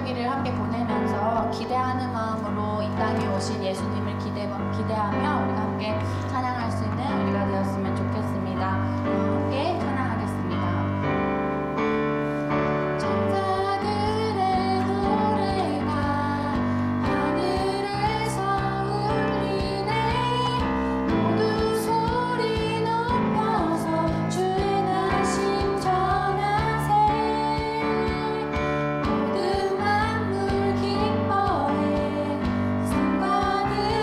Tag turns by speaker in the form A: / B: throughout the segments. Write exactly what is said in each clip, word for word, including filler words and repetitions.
A: 주기를 함께 보내면서 기대하는 마음으로 이 땅에 오신 예수님을 기대, 기대하며 우리가 함께 찬양할 수 있는 우리가 되었으면 좋겠습니다. 함께 찬양하겠습니다.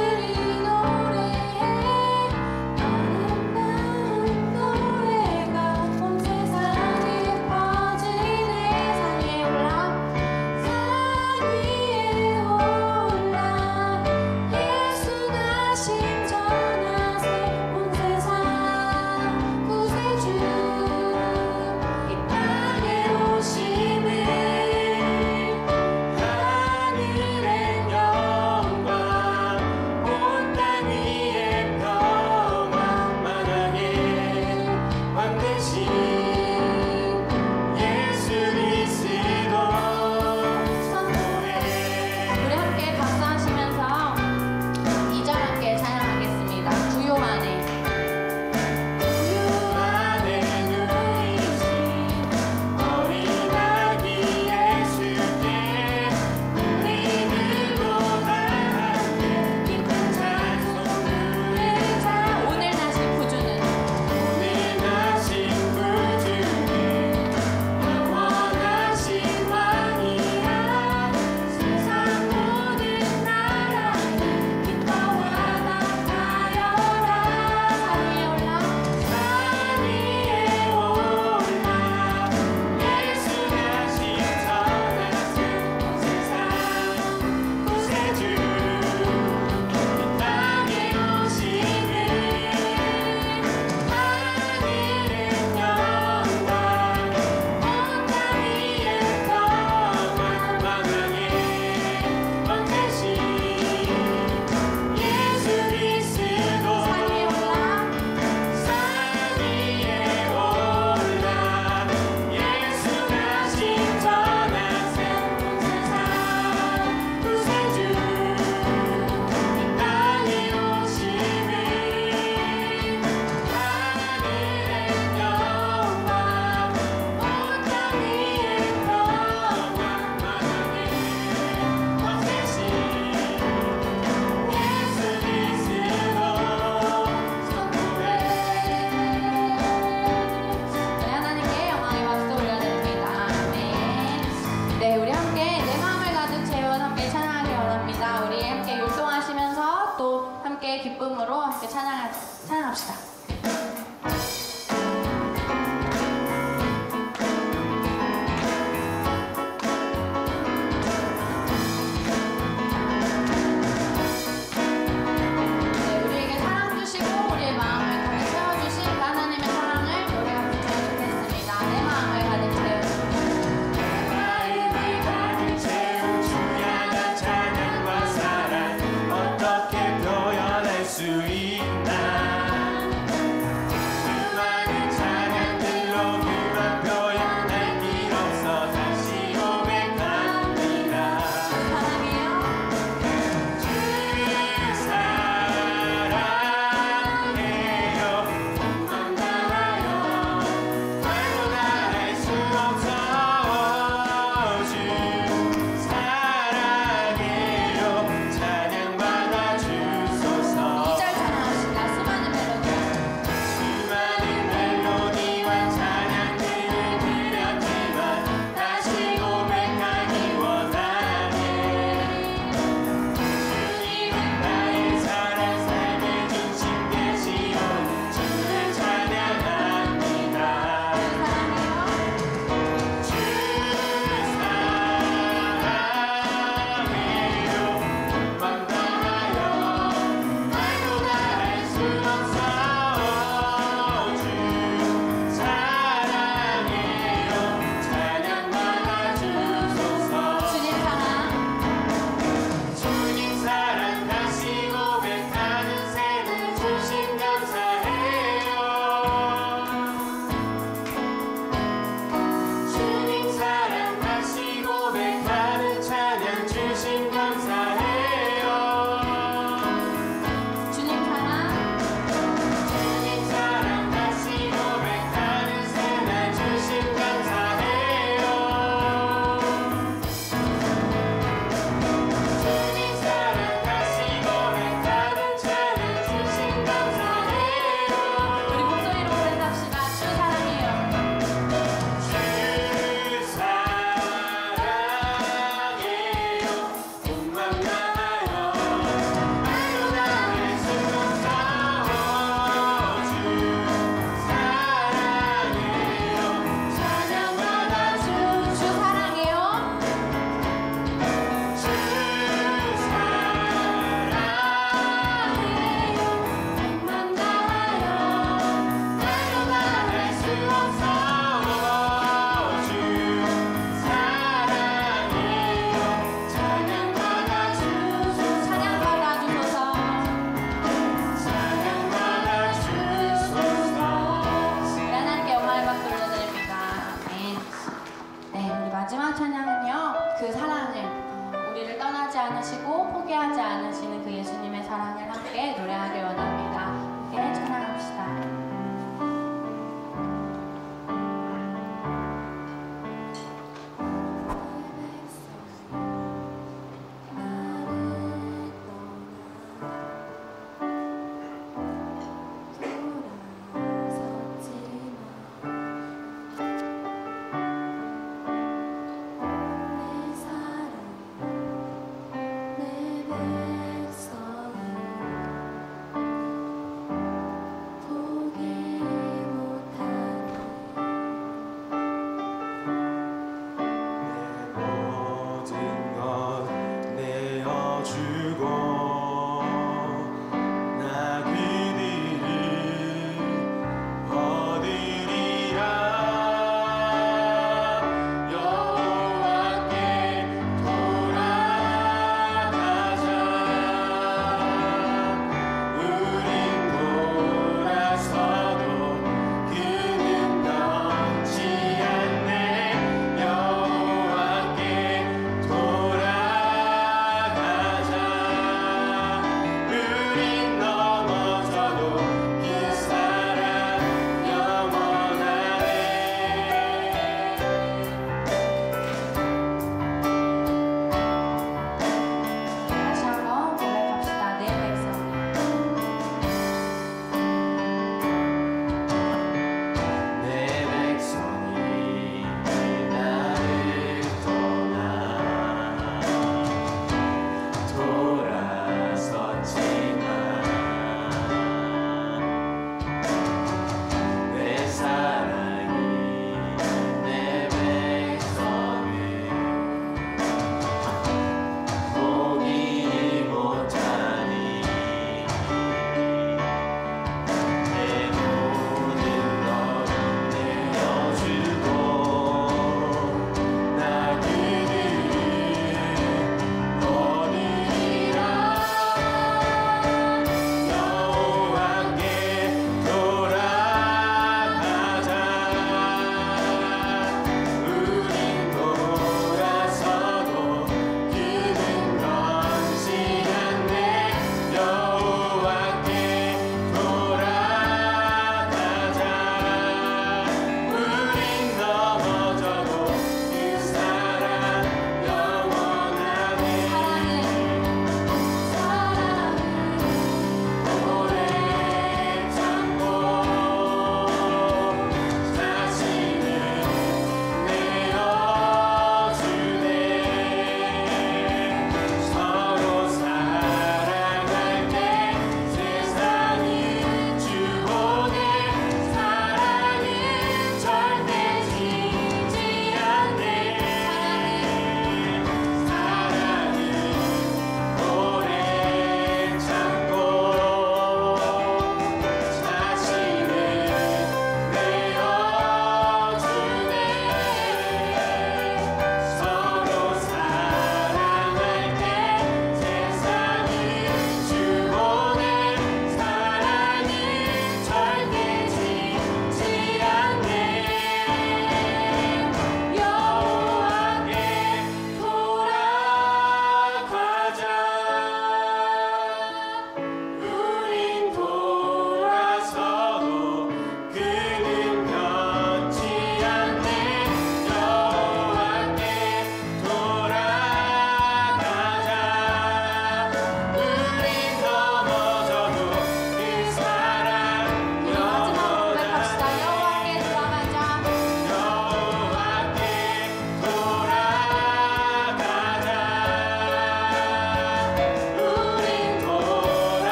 B: 노래가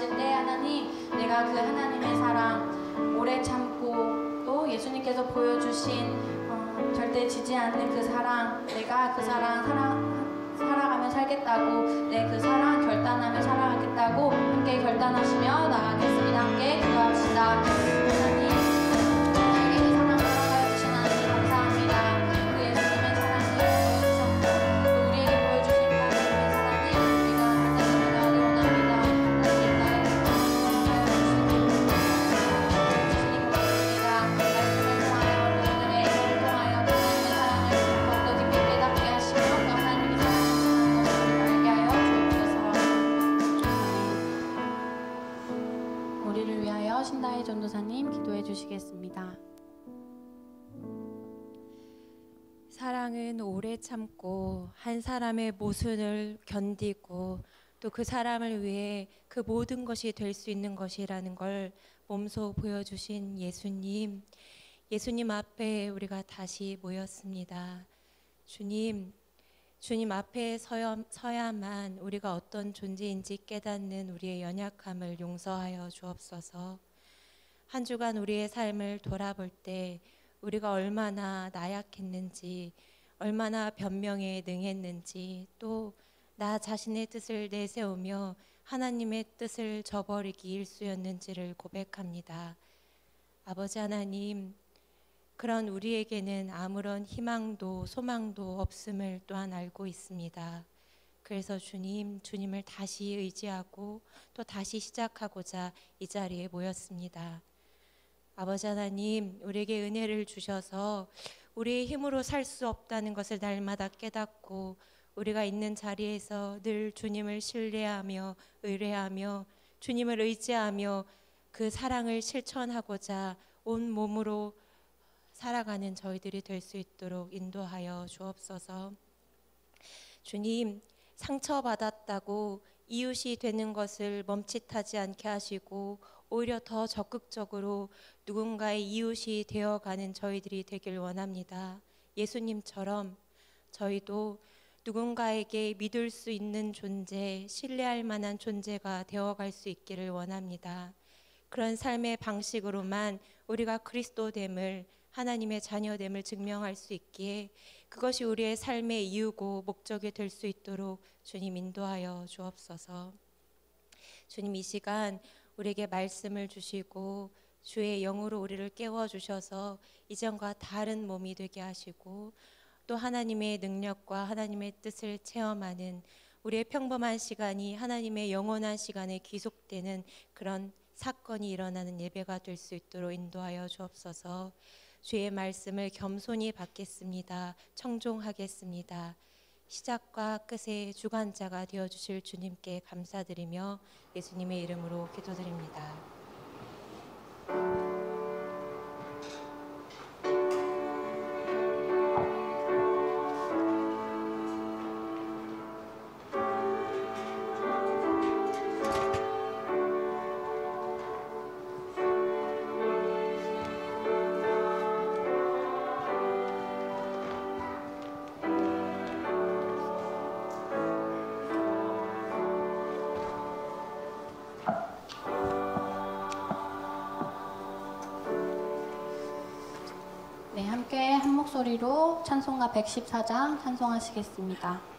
A: 기도하실 때 하나님, 내가 그 하나님의 사랑 오래 참고 또 예수님께서 보여주신 어, 절대 지지 않는 그 사랑, 내가 그 사랑 살아, 살아가며 살겠다고, 내 그 사랑 결단하며 살아가겠다고 함께 결단하시며 나가겠습니다. 함께 기도합시다. 하나님, 우리에게 이 사랑 허락하여 주신 하나님 감사합니다. 그 예수님의 사랑을 보여주셨고 또 우리에게 보여주신 그 하나님의 사랑을 우리가 결단하며 원합니다. 하나님, 나의 결단을 주시니 고맙습니다. 말씀을 통하여 오늘의 이것을 통하여 하나님의 사랑을 더욱더 깊이 깨닫게 하시며 또 하나님의 사랑을 알게 하여 주옵소서. 우리를 위하여 신다혜 전도사님 기도해 주시겠습니다.
B: 사랑은 오래 참고 한 사람의 모순을 견디고 또 그 사람을 위해 그 모든 것이 될 수 있는 것이라는 걸 몸소 보여주신 예수님, 예수님 앞에 우리가 다시 모였습니다. 주님, 주님 앞에 서야, 서야만 우리가 어떤 존재인지 깨닫는 우리의 연약함을 용서하여 주옵소서. 한 주간 우리의 삶을 돌아볼 때 우리가 얼마나 나약했는지, 얼마나 변명에 능했는지, 또 나 자신의 뜻을 내세우며 하나님의 뜻을 저버리기 일쑤였는지를 고백합니다. 아버지 하나님, 그런 우리에게는 아무런 희망도 소망도 없음을 또한 알고 있습니다. 그래서 주님, 주님을 다시 의지하고 또 다시 시작하고자 이 자리에 모였습니다. 아버지 하나님, 우리에게 은혜를 주셔서 우리의 힘으로 살 수 없다는 것을 날마다 깨닫고 우리가 있는 자리에서 늘 주님을 신뢰하며 의뢰하며 주님을 의지하며 그 사랑을 실천하고자 온 몸으로 살아가는 저희들이 될 수 있도록 인도하여 주옵소서. 주님, 상처받았다고 이웃이 되는 것을 멈칫하지 않게 하시고 오히려 더 적극적으로 누군가의 이웃이 되어가는 저희들이 되길 원합니다. 예수님처럼 저희도 누군가에게 믿을 수 있는 존재, 신뢰할 만한 존재가 되어갈 수 있기를 원합니다. 그런 삶의 방식으로만 우리가 그리스도됨을, 하나님의 자녀됨을 증명할 수 있기에 그것이 우리의 삶의 이유고 목적이 될 수 있도록 주님 인도하여 주옵소서. 주님, 이 시간 우리에게 말씀을 주시고 주의 영으로 우리를 깨워주셔서 이전과 다른 몸이 되게 하시고 또 하나님의 능력과 하나님의 뜻을 체험하는 우리의 평범한 시간이 하나님의 영원한 시간에 귀속되는 그런 사건이 일어나는 예배가 될 수 있도록 인도하여 주옵소서. 주의 말씀을 겸손히 받겠습니다. 청종하겠습니다. 시작과 끝의 주관자가 되어주실 주님께 감사드리며 예수님의 이름으로 기도드립니다.
A: 네, 함께 한 목소리로 찬송가 백십사 장 찬송하시겠습니다.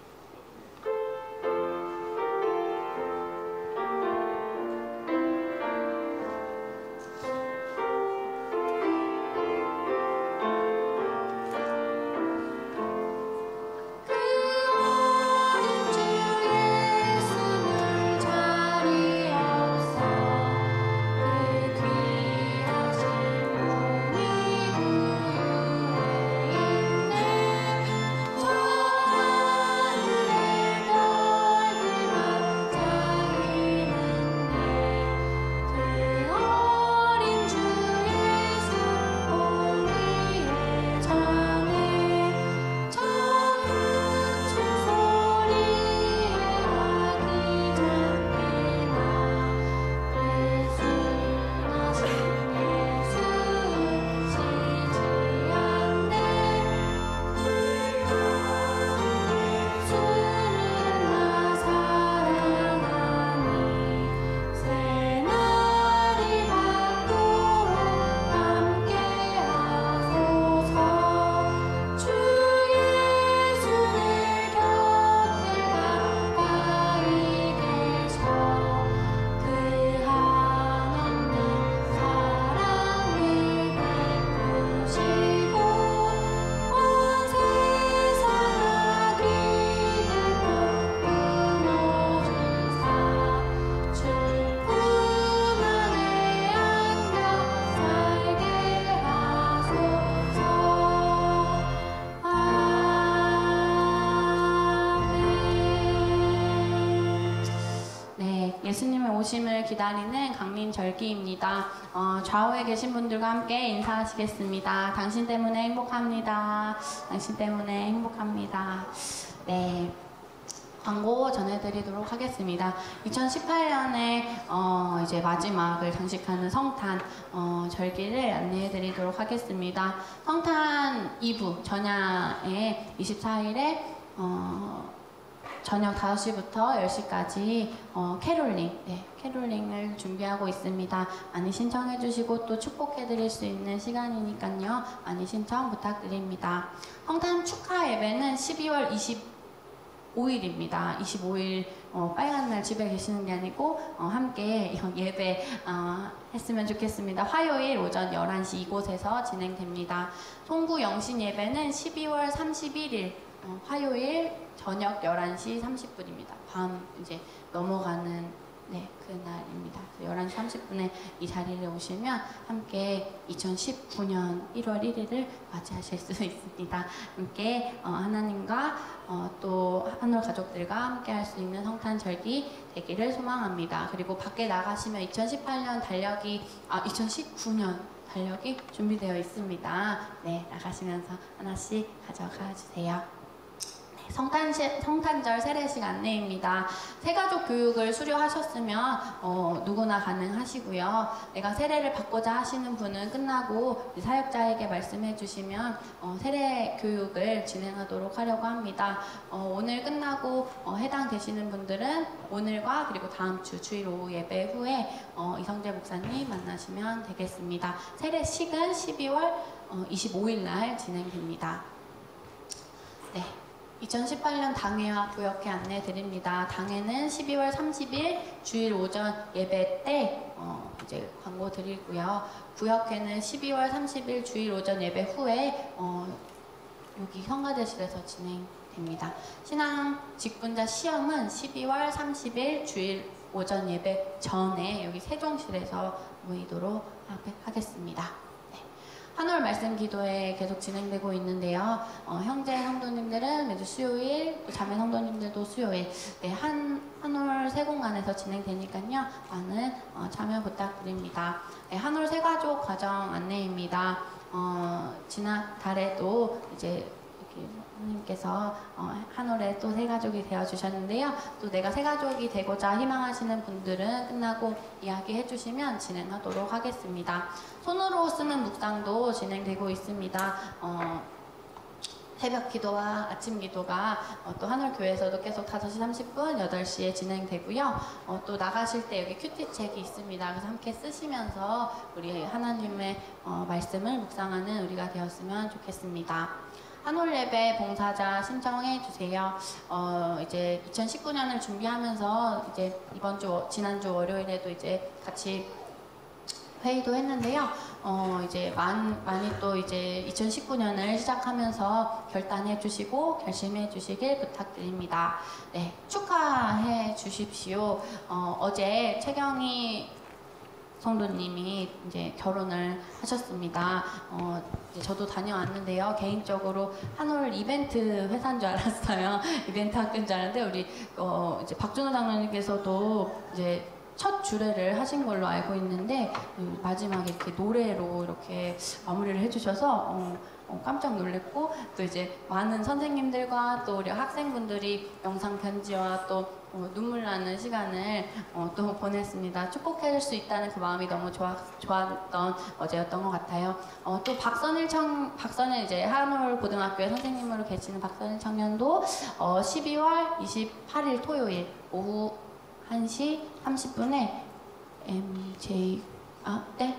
C: 저
A: 예수님의 오심을 기다리는 강림절기입니다. 어, 좌우에 계신 분들과 함께 인사하시겠습니다. 당신 때문에 행복합니다. 당신 때문에 행복합니다. 네. 광고 전해드리도록 하겠습니다. 이천십팔 년에 어 이제 마지막을 장식하는 성탄 어 절기를 안내해드리도록 하겠습니다. 성탄 이 부 전야에 이십사 일에 어 저녁 다섯 시부터 열 시까지 어 캐롤링, 네, 캐롤링을 준비하고 있습니다. 많이 신청해 주시고 또 축복해 드릴 수 있는 시간이니까요. 많이 신청 부탁드립니다. 성탄 축하 예배는 십이월 이십오 일입니다. 이십오 일 어, 빨간 날 집에 계시는 게 아니고 어, 함께 예배 어, 했으면 좋겠습니다. 화요일 오전 열한 시 이곳에서 진행됩니다. 송구 영신 예배는 십이월 삼십일 일 어, 화요일 저녁 열한 시 삼십 분입니다. 밤 이제 넘어가는 네, 그날입니다. 열한 시 삼십 분에 이 자리에 오시면 함께 이천십구 년 일월 일 일을 맞이하실 수 있습니다. 함께 어, 하나님과 어, 또 한올 가족들과 함께 할 수 있는 성탄절기 되기를 소망합니다. 그리고 밖에 나가시면 이천십팔 년 달력이 아 이천십구 년 달력이 준비되어 있습니다. 네, 나가시면서 하나씩 가져가 주세요. 성탄시, 성탄절 세례식 안내입니다. 새가족 교육을 수료하셨으면 어, 누구나 가능하시고요. 내가 세례를 받고자 하시는 분은 끝나고 사역자에게 말씀해 주시면 어, 세례 교육을 진행하도록 하려고 합니다. 어, 오늘 끝나고 어, 해당되시는 분들은 오늘과 그리고 다음 주 주일 오후 예배 후에 어, 이성재 목사님 만나시면 되겠습니다. 세례식은 십이월 이십오 일 날 진행됩니다. 네. 이천십팔 년 당회와 구역회 안내 드립니다. 당회는 십이월 삼십 일 주일 오전 예배 때 어, 이제 광고 드리고요. 구역회는 십이월 삼십 일 주일 오전 예배 후에 어, 여기 성가대실에서 진행됩니다. 신앙 직분자 시험은 십이월 삼십 일 주일 오전 예배 전에 여기 세종실에서 모이도록 하겠습니다. 한올 말씀 기도회 계속 진행되고 있는데요. 어, 형제 성도님들은 매주 수요일, 또 자매 성도님들도 수요일, 네, 한, 한올 세 공간에서 진행되니까요. 많은 어, 참여 부탁드립니다. 네, 한올 세가족 과정 안내입니다. 어, 지난달에도 이제 하나님께서 어, 한올에 또 새가족이 되어주셨는데요. 또 내가 새가족이 되고자 희망하시는 분들은 끝나고 이야기해 주시면 진행하도록 하겠습니다. 손으로 쓰는 묵상도 진행되고 있습니다. 어, 새벽 기도와 아침 기도가 어, 또 한올교회에서도 계속 다섯 시 삼십 분, 여덟 시에 진행되고요. 어, 또 나가실 때 여기 큐티책이 있습니다. 그래서 함께 쓰시면서 우리 하나님의 어, 말씀을 묵상하는 우리가 되었으면 좋겠습니다. 한올 예배 봉사자 신청해 주세요. 어, 이제 이천십구 년을 준비하면서 이제 이번 주, 지난주 월요일에도 이제 같이 회의도 했는데요. 어, 이제 많, 많이 또 이제 이천십구 년을 시작하면서 결단해 주시고 결심해 주시길 부탁드립니다. 네, 축하해 주십시오. 어, 어제 최경희 성도님이 이제 결혼을 하셨습니다. 어, 이제 저도 다녀왔는데요. 개인적으로 한올 이벤트 회사인 줄 알았어요. 이벤트 학교인 줄 알았는데 우리 어, 이제 박준호 장로님께서도 이제 첫 주례를 하신 걸로 알고 있는데 마지막에 이렇게 노래로 이렇게 마무리를 해주셔서 어, 어, 깜짝 놀랐고 또 이제 많은 선생님들과 또 우리 학생분들이 영상 편지와 또 어, 눈물 나는 시간을 어, 또 보냈습니다. 축복해줄 수 있다는 그 마음이 너무 좋아, 좋았던 어제였던 것 같아요. 어, 또 박선일 청, 박선일 이제 한올 고등학교에 선생님으로 계시는 박선일 청년도 어, 십이월 이십팔 일 토요일 오후 한 시 삼십 분에 엠제이 아, 네?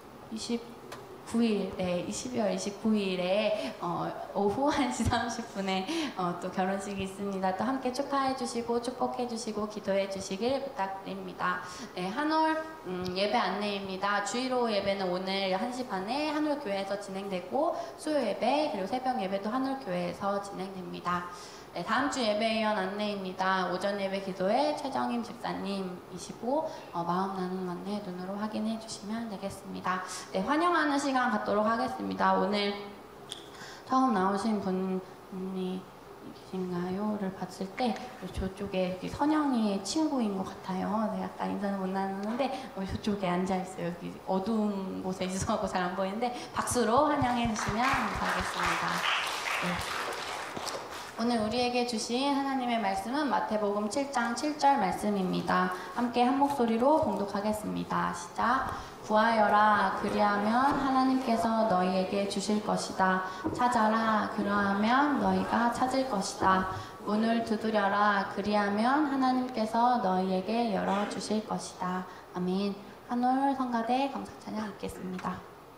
A: 이십구 일, 네, 십이월 이십구 일에 어, 오후 한 시 삼십 분에 어, 또 결혼식이 있습니다. 또 함께 축하해 주시고 축복해 주시고 기도해 주시길 부탁드립니다. 네, 한올 음, 예배 안내입니다. 주일 오후 예배는 오늘 한 시 반에 한올교회에서 진행되고 수요 예배 그리고 새벽 예배도 한올교회에서 진행됩니다. 네, 다음 주 예배위원 안내입니다. 오전 예배 기도회 최정임 집사님이시고 어, 마음 나누는 안내 눈으로 확인해 주시면 되겠습니다. 네, 환영하는 시간 갖도록 하겠습니다. 오늘 처음 나오신 분이 분이신가요?를 봤을 때 저쪽에 여기 선영이의 친구인 것 같아요. 네, 아까 인사는 못 나눴는데 어, 저쪽에 앉아 있어요. 여기 어두운 곳에 있어서 잘 안 보이는데 박수로 환영해 주시면 감사하겠습니다. 네. 오늘 우리에게 주신 하나님의 말씀은 마태복음 칠 장 칠 절 말씀입니다. 함께 한 목소리로 봉독하겠습니다. 시작. 구하여라, 그리하면 하나님께서 너희에게 주실 것이다. 찾아라, 그러하면 너희가 찾을 것이다. 문을 두드려라, 그리하면 하나님께서 너희에게 열어주실 것이다. 아멘. 한올 성가대 감사찬양 읽겠습니다.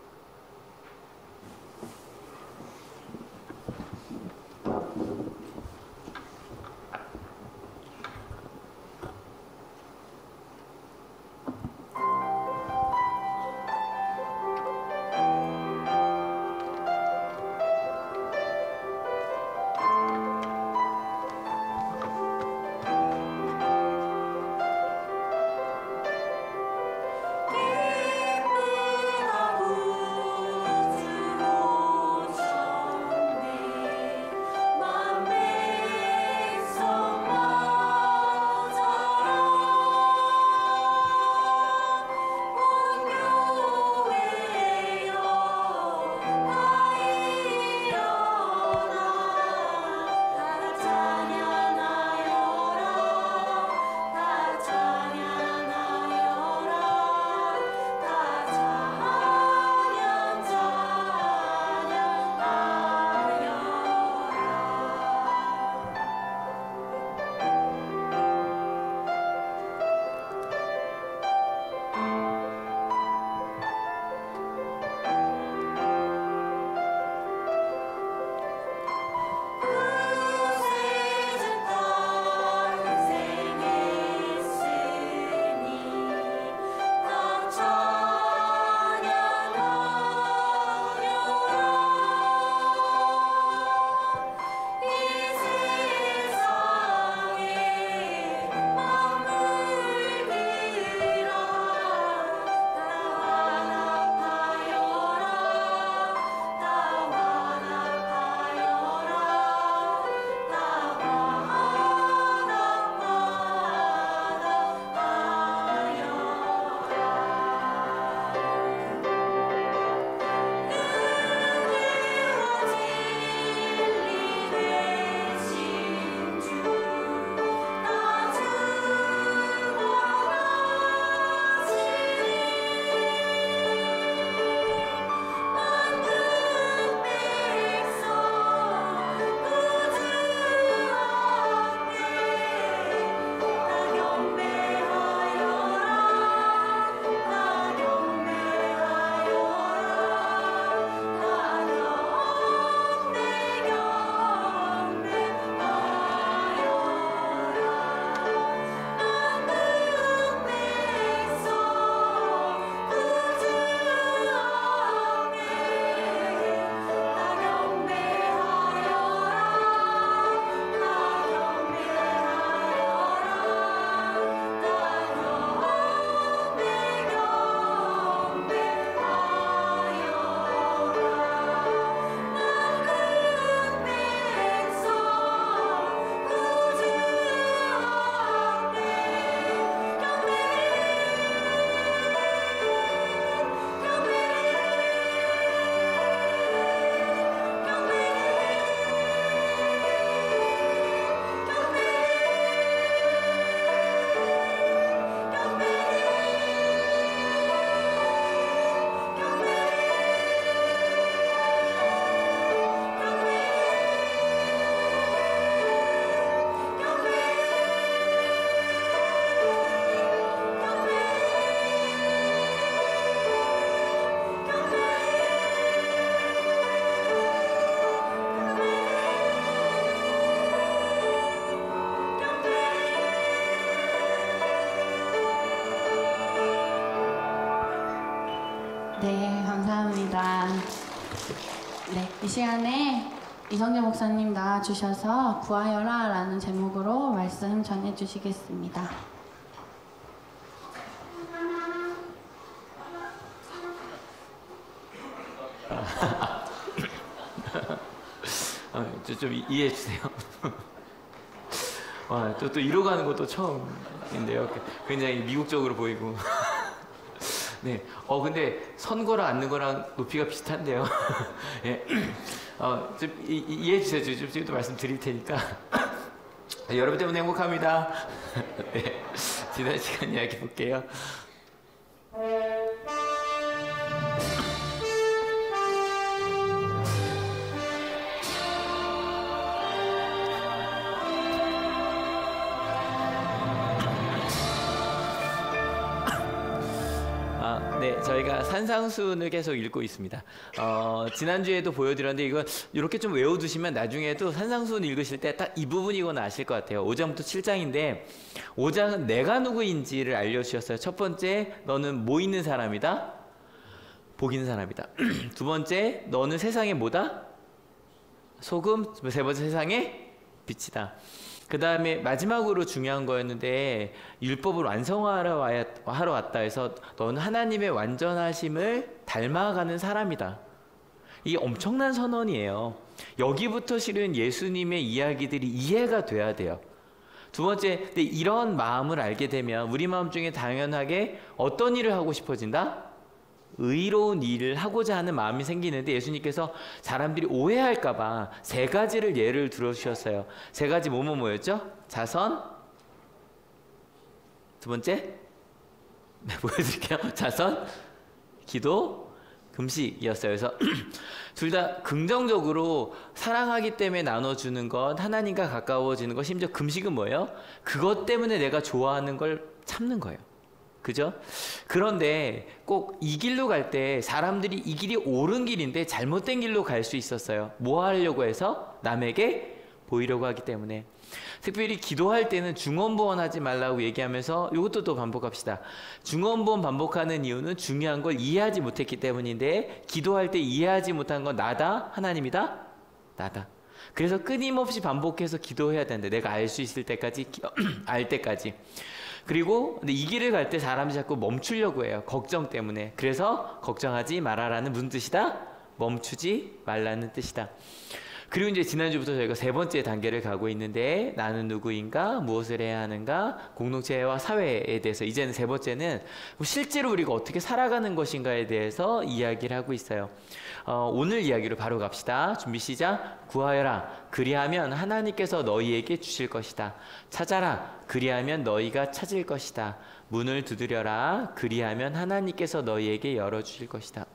A: 네, 감사합니다. 네, 이 시간에 이성재 목사님 나와주셔서 구하여라 라는 제목으로 말씀 전해주시겠습니다.
C: 어, 좀 이해해 주세요. 와, 또, 또 이러고 가는 것도 처음인데요. 굉장히 미국적으로 보이고. 네. 어, 근데 선 거랑 앉는 거랑 높이가 비슷한데요. 예. 어, 좀 이, 이, 이해해 주세요. 좀 지금도 말씀드릴 테니까. 네, 여러분 때문에 행복합니다. 네. 지난 시간 이야기 볼게요. 네, 저희가 산상순을 계속 읽고 있습니다. 어, 지난주에도 보여드렸는데 이거 이렇게 좀 외워두시면 나중에도 산상순 읽으실 때 딱 이 부분이거나 아실 것 같아요. 오 장부터 칠 장인데 오 장은 내가 누구인지를 알려주셨어요. 첫 번째, 너는 뭐 있는 사람이다? 복 있는 사람이다. 두 번째, 너는 세상에 뭐다? 소금. 세 번째, 세상에 빛이다. 그 다음에 마지막으로 중요한 거였는데 율법을 완성하러 와야, 하러 왔다 해서 너는 하나님의 완전하심을 닮아가는 사람이다. 이게 엄청난 선언이에요. 여기부터 실은 예수님의 이야기들이 이해가 돼야 돼요. 두 번째, 근데 이런 마음을 알게 되면 우리 마음 중에 당연하게 어떤 일을 하고 싶어진다? 의로운 일을 하고자 하는 마음이 생기는데 예수님께서 사람들이 오해할까봐 세 가지를 예를 들어주셨어요. 세 가지 뭐뭐 뭐였죠? 자선, 두 번째, 네, 보여드릴게요. 자선, 기도, 금식이었어요. 그래서 둘 다 긍정적으로 사랑하기 때문에 나눠주는 것, 하나님과 가까워지는 것, 심지어 금식은 뭐예요? 그것 때문에 내가 좋아하는 걸 참는 거예요. 그죠? 그런데 꼭 이 길로 갈 때 사람들이 이 길이 옳은 길인데 잘못된 길로 갈 수 있었어요. 뭐 하려고 해서? 남에게 보이려고 하기 때문에. 특별히 기도할 때는 중언부언하지 말라고 얘기하면서 이것도 또 반복합시다. 중언부언 반복하는 이유는 중요한 걸 이해하지 못했기 때문인데 기도할 때 이해하지 못한 건 나다? 하나님이다? 나다. 그래서 끊임없이 반복해서 기도해야 되는데 내가 알 수 있을 때까지 알 때까지. 그리고 근데 이 길을 갈 때 사람이 자꾸 멈추려고 해요. 걱정 때문에. 그래서 걱정하지 말아라는 무슨 뜻이다? 멈추지 말라는 뜻이다. 그리고 이제 지난주부터 저희가 세 번째 단계를 가고 있는데 나는 누구인가? 무엇을 해야 하는가? 공동체와 사회에 대해서 이제는 세 번째는 실제로 우리가 어떻게 살아가는 것인가에 대해서 이야기를 하고 있어요. 어, 오늘 이야기로 바로 갑시다. 준비 시작. 구하여라. 그리하면 하나님께서 너희에게 주실 것이다. 찾아라. 그리하면 너희가 찾을 것이다. 문을 두드려라. 그리하면 하나님께서 너희에게 열어주실 것이다.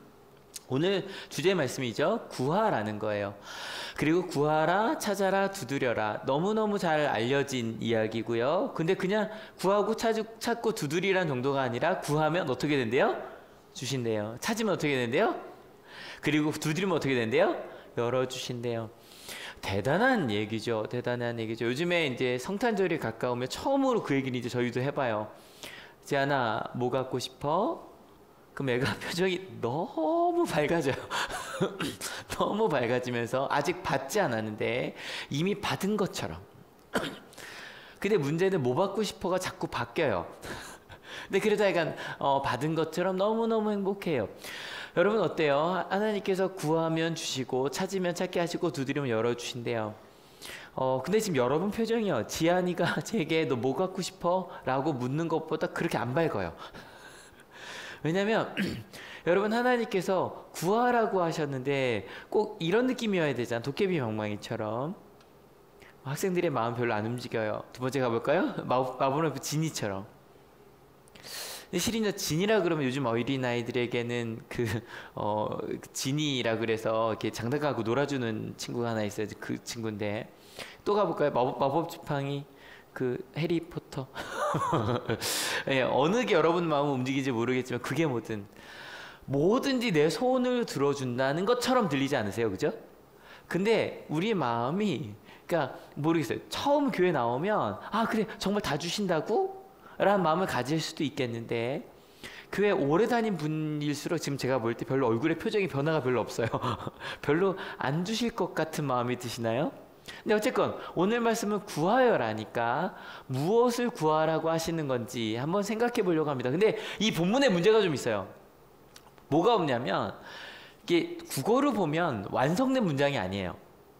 C: 오늘 주제 말씀이죠. 구하라는 거예요. 그리고 구하라, 찾아라, 두드려라. 너무너무 잘 알려진 이야기고요. 근데 그냥 구하고 찾, 찾고 두드리란 정도가 아니라 구하면 어떻게 된대요? 주신대요. 찾으면 어떻게 된대요? 그리고 두드리면 어떻게 된대요? 열어주신대요. 대단한 얘기죠. 대단한 얘기죠. 요즘에 이제 성탄절이 가까우면 처음으로 그 얘기를 이제 저희도 해봐요. 지안아, 뭐 갖고 싶어? 그럼 애가 표정이 너무 밝아져요. 너무 밝아지면서 아직 받지 않았는데 이미 받은 것처럼. 근데 문제는 뭐 받고 싶어가 자꾸 바뀌어요. 근데 그래도 약간 어, 받은 것처럼 너무너무 행복해요. 여러분 어때요? 하나님께서 구하면 주시고 찾으면 찾게 하시고 두드리면 열어주신대요. 어, 근데 지금 여러분 표정이요. 지안이가 제게 너 뭐 갖고 싶어? 라고 묻는 것보다 그렇게 안 밝아요. 왜냐면 여러분 하나님께서 구하라고 하셨는데 꼭 이런 느낌이어야 되잖아. 도깨비 방망이처럼. 학생들의 마음 별로 안 움직여요. 두 번째 가볼까요? 마법의 지니처럼. 근데 실은 진이라 그러면 요즘 어린아이들에게는 그, 어, 진이라 그래서 이렇게 장난감하고 놀아주는 친구가 하나 있어요. 그 친구인데. 또 가볼까요? 마법, 마법 지팡이. 그 해리포터. 네, 어느 게 여러분 마음을 움직이지 모르겠지만 그게 뭐든 뭐든지 내 손을 들어준다는 것처럼 들리지 않으세요? 그죠? 근데 우리의 마음이 그러니까 모르겠어요. 처음 교회 나오면 아 그래 정말 다 주신다고? 라는 마음을 가질 수도 있겠는데 교회 오래 다닌 분일수록 지금 제가 볼 때 별로 얼굴에 표정이 변화가 별로 없어요. 별로 안 주실 것 같은 마음이 드시나요? 근데 어쨌건 오늘 말씀은 구하여라니까 무엇을 구하라고 하시는 건지 한번 생각해 보려고 합니다. 근데 이 본문에 문제가 좀 있어요. 뭐가 없냐면 이게 국어로 보면 완성된 문장이 아니에요.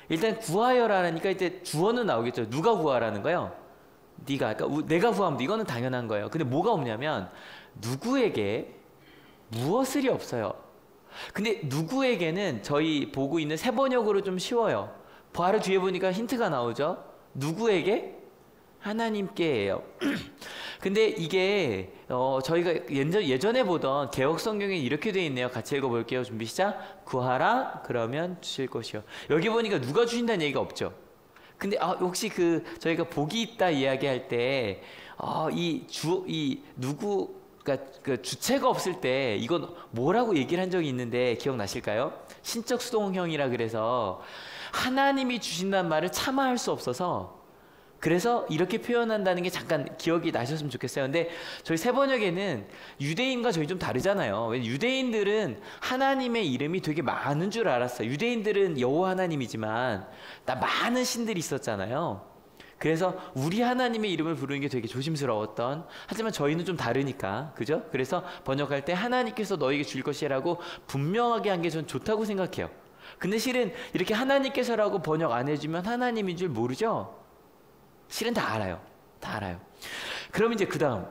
C: 일단 구하여라니까 이제 주어는 나오겠죠. 누가 구하라는 거예요? 네가. 그러니까 내가 구하면 돼. 이거는 당연한 거예요. 근데 뭐가 없냐면 누구에게 무엇을이 없어요. 근데 누구에게는 저희 보고 있는 새 번역으로 좀 쉬워요. 바로 뒤에 보니까 힌트가 나오죠. 누구에게? 하나님께예요. 근데 이게 어 저희가 예전, 예전에 보던 개역 성경에 이렇게 돼 있네요. 같이 읽어볼게요. 준비 시작. 구하라 그러면 주실 것이요. 여기 보니까 누가 주신다는 얘기가 없죠. 근데 아, 혹시 그 저희가 복이 있다 이야기할 때 이 주 이 누구 그러니까 그 주체가 없을 때 이건 뭐라고 얘기를 한 적이 있는데 기억나실까요? 신적 수동형이라 그래서 하나님이 주신다는 말을 참아할 수 없어서 그래서 이렇게 표현한다는 게 잠깐 기억이 나셨으면 좋겠어요. 근데 저희 새 번역에는 유대인과 저희 좀 다르잖아요. 왜냐면 유대인들은 하나님의 이름이 되게 많은 줄 알았어요. 유대인들은 여호와 하나님이지만 나 많은 신들이 있었잖아요. 그래서 우리 하나님의 이름을 부르는 게 되게 조심스러웠던, 하지만 저희는 좀 다르니까, 그죠? 그래서 번역할 때 하나님께서 너에게 줄 것이라고 분명하게 한 게 전 좋다고 생각해요. 근데 실은 이렇게 하나님께서라고 번역 안 해주면 하나님인 줄 모르죠? 실은 다 알아요. 다 알아요. 그럼 이제 그 다음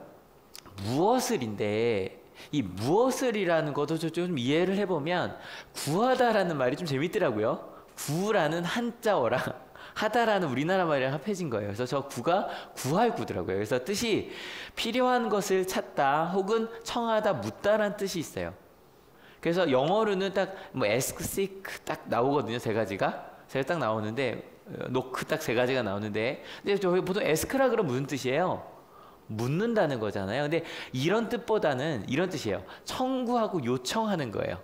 C: 무엇을인데, 이 무엇을이라는 것도 좀 이해를 해보면 구하다라는 말이 좀 재밌더라고요. 구라는 한자어랑 하다라는 우리나라 말이랑 합해진 거예요. 그래서 저 구가 구할 구더라고요. 그래서 뜻이 필요한 것을 찾다 혹은 청하다, 묻다라는 뜻이 있어요. 그래서 영어로는 딱 뭐 ask, seek 딱 나오거든요. 세 가지가 제가 딱 나오는데 knock 딱 세 가지가 나오는데, 근데 저희 보통 ask라 그러면 무슨 뜻이에요? 묻는다는 거잖아요. 근데 이런 뜻보다는 이런 뜻이에요. 청구하고 요청하는 거예요.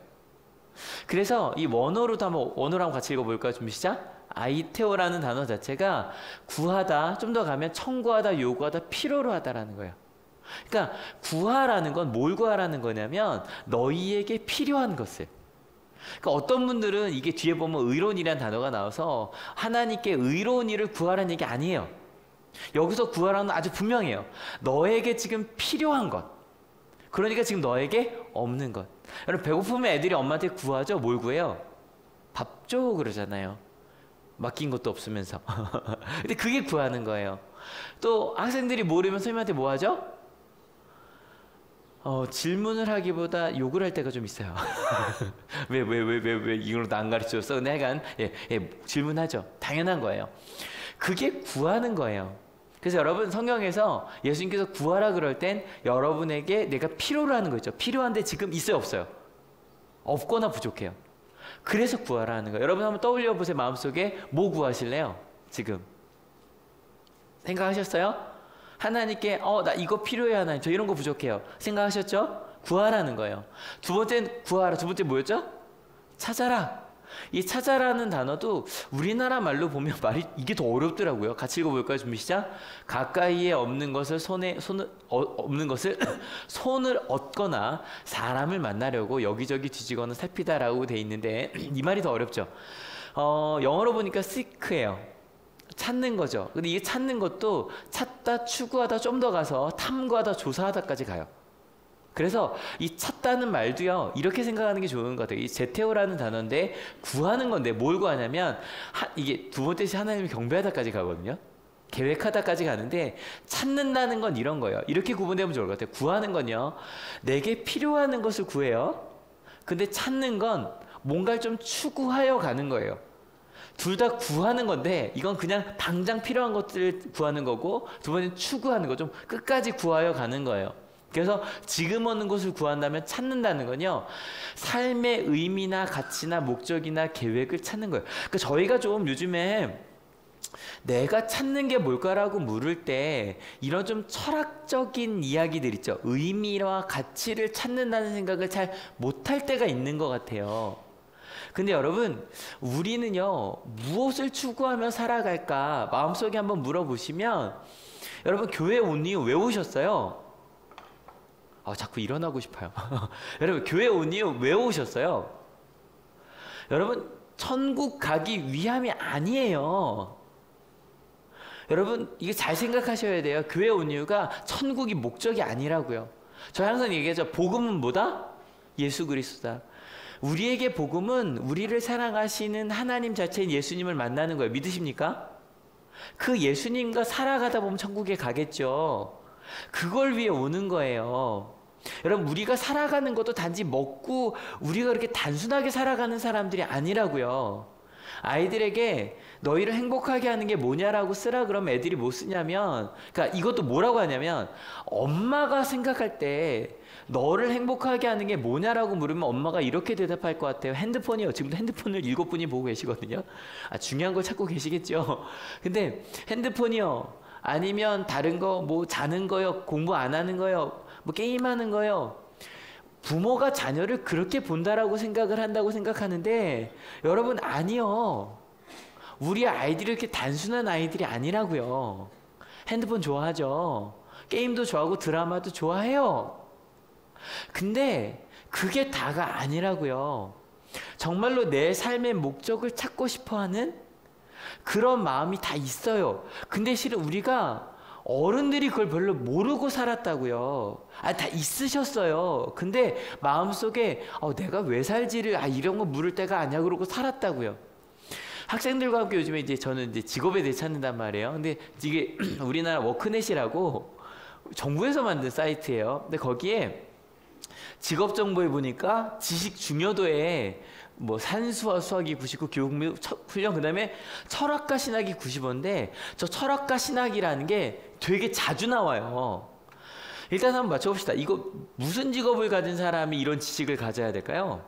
C: 그래서 이 원어로도 한번 원어로 한번 같이 읽어볼까요? 준비 시작. 아이테오라는 단어 자체가 구하다, 좀 더 가면 청구하다, 요구하다, 필요로 하다라는 거예요. 그러니까 구하라는 건 뭘 구하라는 거냐면 너희에게 필요한 것을. 그러니까 어떤 분들은 이게 뒤에 보면 의로운이라는 단어가 나와서 하나님께 의로운 일을 구하라는 얘기 아니에요. 여기서 구하라는 아주 분명해요. 너에게 지금 필요한 것. 그러니까 지금 너에게 없는 것. 여러분 배고프면 애들이 엄마한테 구하죠? 뭘 구해요? 밥 줘 그러잖아요. 맡긴 것도 없으면서. 근데 그게 구하는 거예요. 또 학생들이 모르면 선생님한테 뭐 하죠? 어, 질문을 하기보다 욕을 할 때가 좀 있어요. 왜, 왜, 왜, 왜, 왜 이걸 나 안 가르쳐줬어? 근데 약간 예, 예, 질문하죠. 당연한 거예요. 그게 구하는 거예요. 그래서 여러분 성경에서 예수님께서 구하라 그럴 땐 여러분에게 내가 필요로 하는 거 있죠. 필요한데 지금 있어요, 없어요? 없거나 부족해요. 그래서 구하라 하는 거예요. 여러분 한번 떠올려 보세요. 마음속에 뭐 구하실래요? 지금 생각하셨어요? 하나님께 어, 나 이거 필요해 하나님. 저 이런 거 부족해요. 생각하셨죠? 구하라는 거예요. 두 번째는 구하라. 두 번째 뭐였죠? 찾아라. 이 찾아라는 단어도 우리나라 말로 보면 말이 이게 더 어렵더라고요. 같이 읽어볼까요? 준비 시작. 가까이에 없는 것을 손에 손을 어, 없는 것을 손을 얻거나 사람을 만나려고 여기저기 뒤지거나 살피다라고 돼 있는데 이 말이 더 어렵죠. 어, 영어로 보니까 seek예요. 찾는 거죠. 근데 이게 찾는 것도 찾다, 추구하다, 좀 더 가서 탐구하다, 조사하다까지 가요. 그래서 이 찾다는 말도요, 이렇게 생각하는 게 좋은 것 같아요. 이 제테오라는 단어인데 구하는 건데 뭘 구하냐면 하, 이게 두 번째 시 하나님을 경배하다까지 가거든요. 계획하다까지 가는데 찾는다는 건 이런 거예요. 이렇게 구분되면 좋을 것 같아요. 구하는 건요, 내게 필요한 것을 구해요. 근데 찾는 건 뭔가를 좀 추구하여 가는 거예요. 둘 다 구하는 건데 이건 그냥 당장 필요한 것들을 구하는 거고, 두 번째는 추구하는 거, 좀 끝까지 구하여 가는 거예요. 그래서 지금 얻는 것을 구한다면 찾는다는 건요, 삶의 의미나 가치나 목적이나 계획을 찾는 거예요. 그러니까 저희가 좀 요즘에 내가 찾는 게 뭘까라고 물을 때 이런 좀 철학적인 이야기들 있죠. 의미와 가치를 찾는다는 생각을 잘 못할 때가 있는 것 같아요. 근데 여러분, 우리는요, 무엇을 추구하며 살아갈까 마음속에 한번 물어보시면, 여러분 교회 온 이유 왜 오셨어요? 아, 자꾸 일어나고 싶어요. 여러분 교회 온 이유 왜 오셨어요? 여러분 천국 가기 위함이 아니에요. 여러분 이게 잘 생각하셔야 돼요. 교회 온 이유가 천국이 목적이 아니라고요. 저 항상 얘기하죠. 복음은 뭐다? 예수 그리스도다. 우리에게 복음은 우리를 사랑하시는 하나님 자체인 예수님을 만나는 거예요. 믿으십니까? 그 예수님과 살아가다 보면 천국에 가겠죠. 그걸 위해 오는 거예요. 여러분, 우리가 살아가는 것도 단지 먹고 우리가 그렇게 단순하게 살아가는 사람들이 아니라고요. 아이들에게 너희를 행복하게 하는 게 뭐냐라고 쓰라 그러면 애들이 뭐 쓰냐면, 그러니까 이것도 뭐라고 하냐면, 엄마가 생각할 때 너를 행복하게 하는 게 뭐냐라고 물으면 엄마가 이렇게 대답할 것 같아요. 핸드폰이요. 지금도 핸드폰을 일곱 분이 보고 계시거든요. 아, 중요한 걸 찾고 계시겠죠. 근데 핸드폰이요, 아니면 다른 거, 뭐 자는 거요, 공부 안 하는 거요, 뭐 게임하는 거요. 부모가 자녀를 그렇게 본다라고 생각을 한다고 생각하는데, 여러분, 아니요. 우리 아이들이 이렇게 단순한 아이들이 아니라고요. 핸드폰 좋아하죠. 게임도 좋아하고 드라마도 좋아해요. 근데 그게 다가 아니라고요. 정말로 내 삶의 목적을 찾고 싶어하는 그런 마음이 다 있어요. 근데 실은 우리가 어른들이 그걸 별로 모르고 살았다고요. 아, 다 있으셨어요. 근데 마음속에 어, 내가 왜 살지를, 아, 이런 거 물을 때가 아니야 그러고 살았다고요. 학생들과 함께 요즘에 이제 저는 이제 직업에 대해 찾는단 말이에요. 근데 이게 우리나라 워크넷이라고 정부에서 만든 사이트예요. 근데 거기에 직업 정보에 보니까 지식 중요도에 뭐 산수와 수학이 구십구, 교육 및 훈련, 그 다음에 철학과 신학이 구십오인데 저 철학과 신학이라는 게 되게 자주 나와요. 일단 한번 맞춰봅시다. 이거 무슨 직업을 가진 사람이 이런 지식을 가져야 될까요?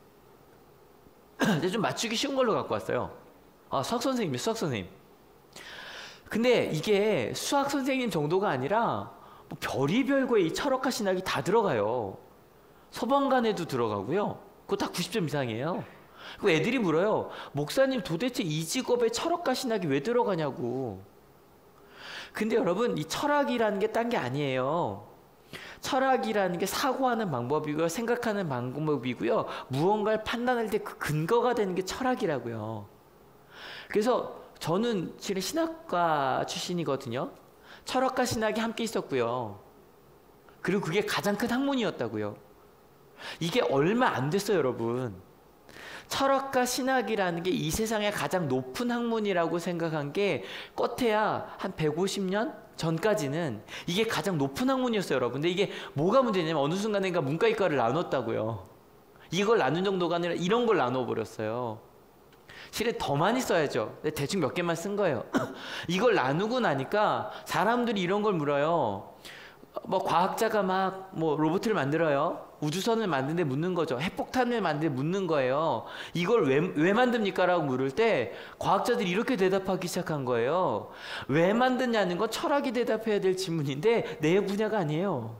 C: 좀 맞추기 쉬운 걸로 갖고 왔어요. 아, 수학 선생님이 수학 선생님. 근데 이게 수학 선생님 정도가 아니라 뭐 별의별거에 이 철학과 신학이 다 들어가요. 서방간에도 들어가고요. 그거 다 구십 점 이상이에요. 그 애들이 물어요. 목사님, 도대체 이 직업에 철학과 신학이 왜 들어가냐고. 근데 여러분, 이 철학이라는 게 딴 게 아니에요. 철학이라는 게 사고하는 방법이고요, 생각하는 방법이고요, 무언가를 판단할 때 그 근거가 되는 게 철학이라고요. 그래서 저는 실은 신학과 출신이거든요. 철학과 신학이 함께 있었고요. 그리고 그게 가장 큰 학문이었다고요. 이게 얼마 안 됐어요, 여러분. 철학과 신학이라는 게 이 세상의 가장 높은 학문이라고 생각한 게 껏해야 한 백오십 년 전까지는 이게 가장 높은 학문이었어요, 여러분. 근데 이게 뭐가 문제냐면 어느 순간인가 문과이과를 나눴다고요. 이걸 나눈 정도가 아니라 이런 걸 나눠버렸어요. 실은 더 많이 써야죠. 근데 대충 몇 개만 쓴 거예요. 이걸 나누고 나니까 사람들이 이런 걸 물어요. 뭐 과학자가 막 뭐 로봇을 만들어요. 우주선을 만드는데 묻는 거죠. 핵폭탄을 만드는데 묻는 거예요. 이걸 왜, 왜 만듭니까? 라고 물을 때 과학자들이 이렇게 대답하기 시작한 거예요. 왜 만드냐는 건 철학이 대답해야 될 질문인데 내 분야가 아니에요.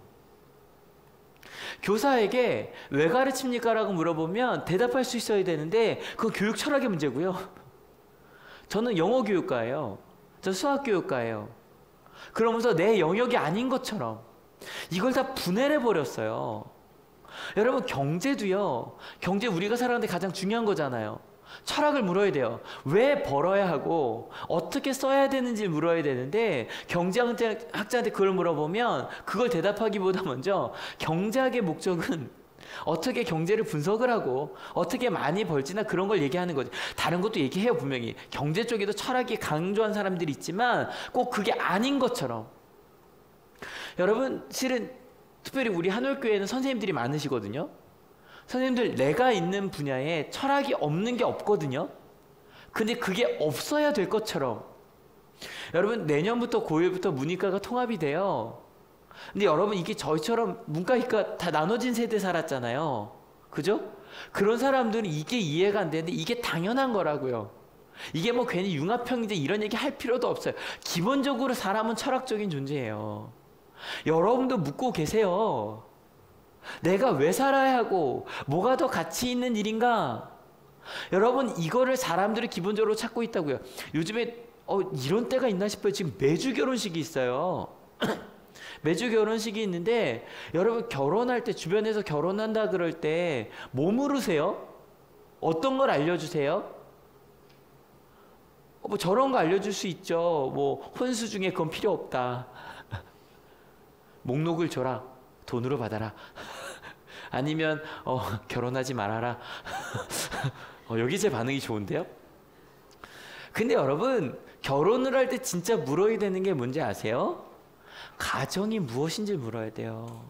C: 교사에게 왜 가르칩니까? 라고 물어보면 대답할 수 있어야 되는데 그건 교육 철학의 문제고요. 저는 영어 교육과예요. 저 수학 교육과예요. 그러면서 내 영역이 아닌 것처럼 이걸 다 분해해 버렸어요. 여러분, 경제도요. 경제 우리가 살아가는데 가장 중요한 거잖아요. 철학을 물어야 돼요. 왜 벌어야 하고 어떻게 써야 되는지 물어야 되는데 경제학자한테 그걸 물어보면 그걸 대답하기보다 먼저 경제학의 목적은 어떻게 경제를 분석을 하고 어떻게 많이 벌지나 그런 걸 얘기하는 거죠. 다른 것도 얘기해요, 분명히. 경제 쪽에도 철학이 강조한 사람들이 있지만 꼭 그게 아닌 것처럼. 여러분, 실은 특별히 우리 한올교회는 선생님들이 많으시거든요. 선생님들, 내가 있는 분야에 철학이 없는 게 없거든요. 근데 그게 없어야 될 것처럼. 여러분, 내년부터 고일부터 문이과가 통합이 돼요. 근데 여러분, 이게 저희처럼 문과이과 다 나눠진 세대 살았잖아요. 그죠? 그런 사람들은 이게 이해가 안 되는데 이게 당연한 거라고요. 이게 뭐 괜히 융합형인데 이런 얘기 할 필요도 없어요. 기본적으로 사람은 철학적인 존재예요. 여러분도 묻고 계세요. 내가 왜 살아야 하고 뭐가 더 가치 있는 일인가? 여러분, 이거를 사람들이 기본적으로 찾고 있다고요. 요즘에 어, 이런 때가 있나 싶어요. 지금 매주 결혼식이 있어요. 매주 결혼식이 있는데 여러분, 결혼할 때 주변에서 결혼한다 그럴 때 뭐 물으세요? 어떤 걸 알려주세요? 어, 뭐 저런 거 알려줄 수 있죠. 뭐 혼수 중에 그건 필요 없다. 목록을 줘라. 돈으로 받아라. 아니면 어, 결혼하지 말아라. 어, 여기 제 반응이 좋은데요? 근데 여러분, 결혼을 할 때 진짜 물어야 되는 게 뭔지 아세요? 가정이 무엇인지 물어야 돼요.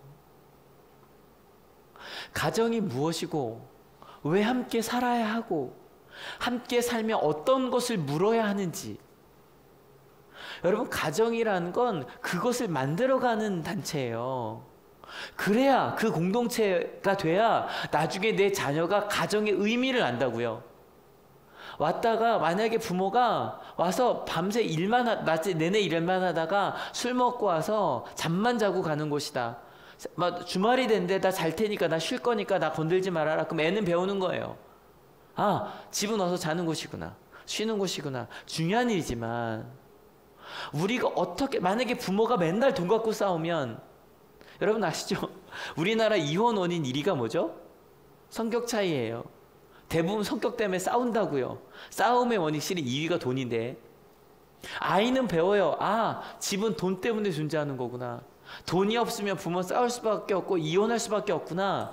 C: 가정이 무엇이고 왜 함께 살아야 하고 함께 살며 어떤 것을 물어야 하는지. 여러분, 가정이라는 건 그것을 만들어가는 단체예요. 그래야, 그 공동체가 돼야 나중에 내 자녀가 가정의 의미를 안다고요. 왔다가 만약에 부모가 와서 밤새 일만 하, 낮에 내내 일만 하다가 술 먹고 와서 잠만 자고 가는 곳이다. 막 주말이 된대, 나 잘 테니까, 나 쉴 거니까 나 건들지 말아라. 그럼 애는 배우는 거예요. 아, 집은 와서 자는 곳이구나, 쉬는 곳이구나. 중요한 일이지만 우리가 어떻게, 만약에 부모가 맨날 돈 갖고 싸우면, 여러분 아시죠? 우리나라 이혼 원인 일 위가 뭐죠? 성격 차이예요. 대부분 성격 때문에 싸운다고요. 싸움의 원인 실이 이 위가 돈인데, 아이는 배워요. 아, 집은 돈 때문에 존재하는 거구나. 돈이 없으면 부모 싸울 수밖에 없고 이혼할 수밖에 없구나.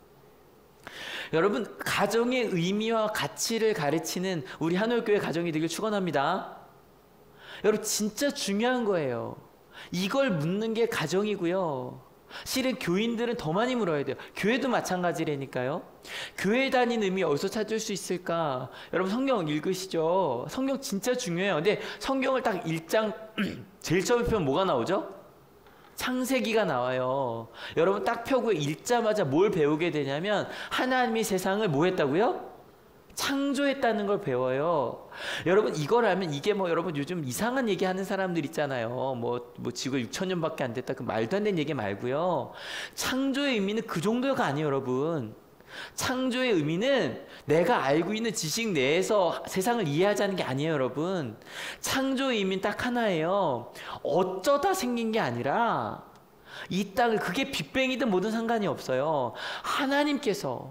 C: 여러분, 가정의 의미와 가치를 가르치는 우리 한올교회 가정이 되길 축원합니다. 여러분, 진짜 중요한 거예요. 이걸 묻는 게 가정이고요. 실은 교인들은 더 많이 물어야 돼요. 교회도 마찬가지라니까요. 교회 다니는 의미 어디서 찾을 수 있을까? 여러분, 성경 읽으시죠. 성경 진짜 중요해요. 근데 성경을 딱 일 장 제일 처음에 펴면 뭐가 나오죠? 창세기가 나와요. 여러분, 딱 펴고 읽자마자 뭘 배우게 되냐면, 하나님이 세상을 뭐 했다고요? 창조했다는 걸 배워요. 여러분, 이걸 알면, 이게 뭐 여러분 요즘 이상한 얘기 하는 사람들 있잖아요. 뭐, 뭐 지구 육천 년밖에 안 됐다, 그 말도 안 되는 얘기 말고요. 창조의 의미는 그 정도가 아니에요, 여러분. 창조의 의미는 내가 알고 있는 지식 내에서 세상을 이해하자는 게 아니에요, 여러분. 창조의 의미는 딱 하나예요. 어쩌다 생긴 게 아니라, 이 땅을, 그게 빅뱅이든 뭐든 상관이 없어요. 하나님께서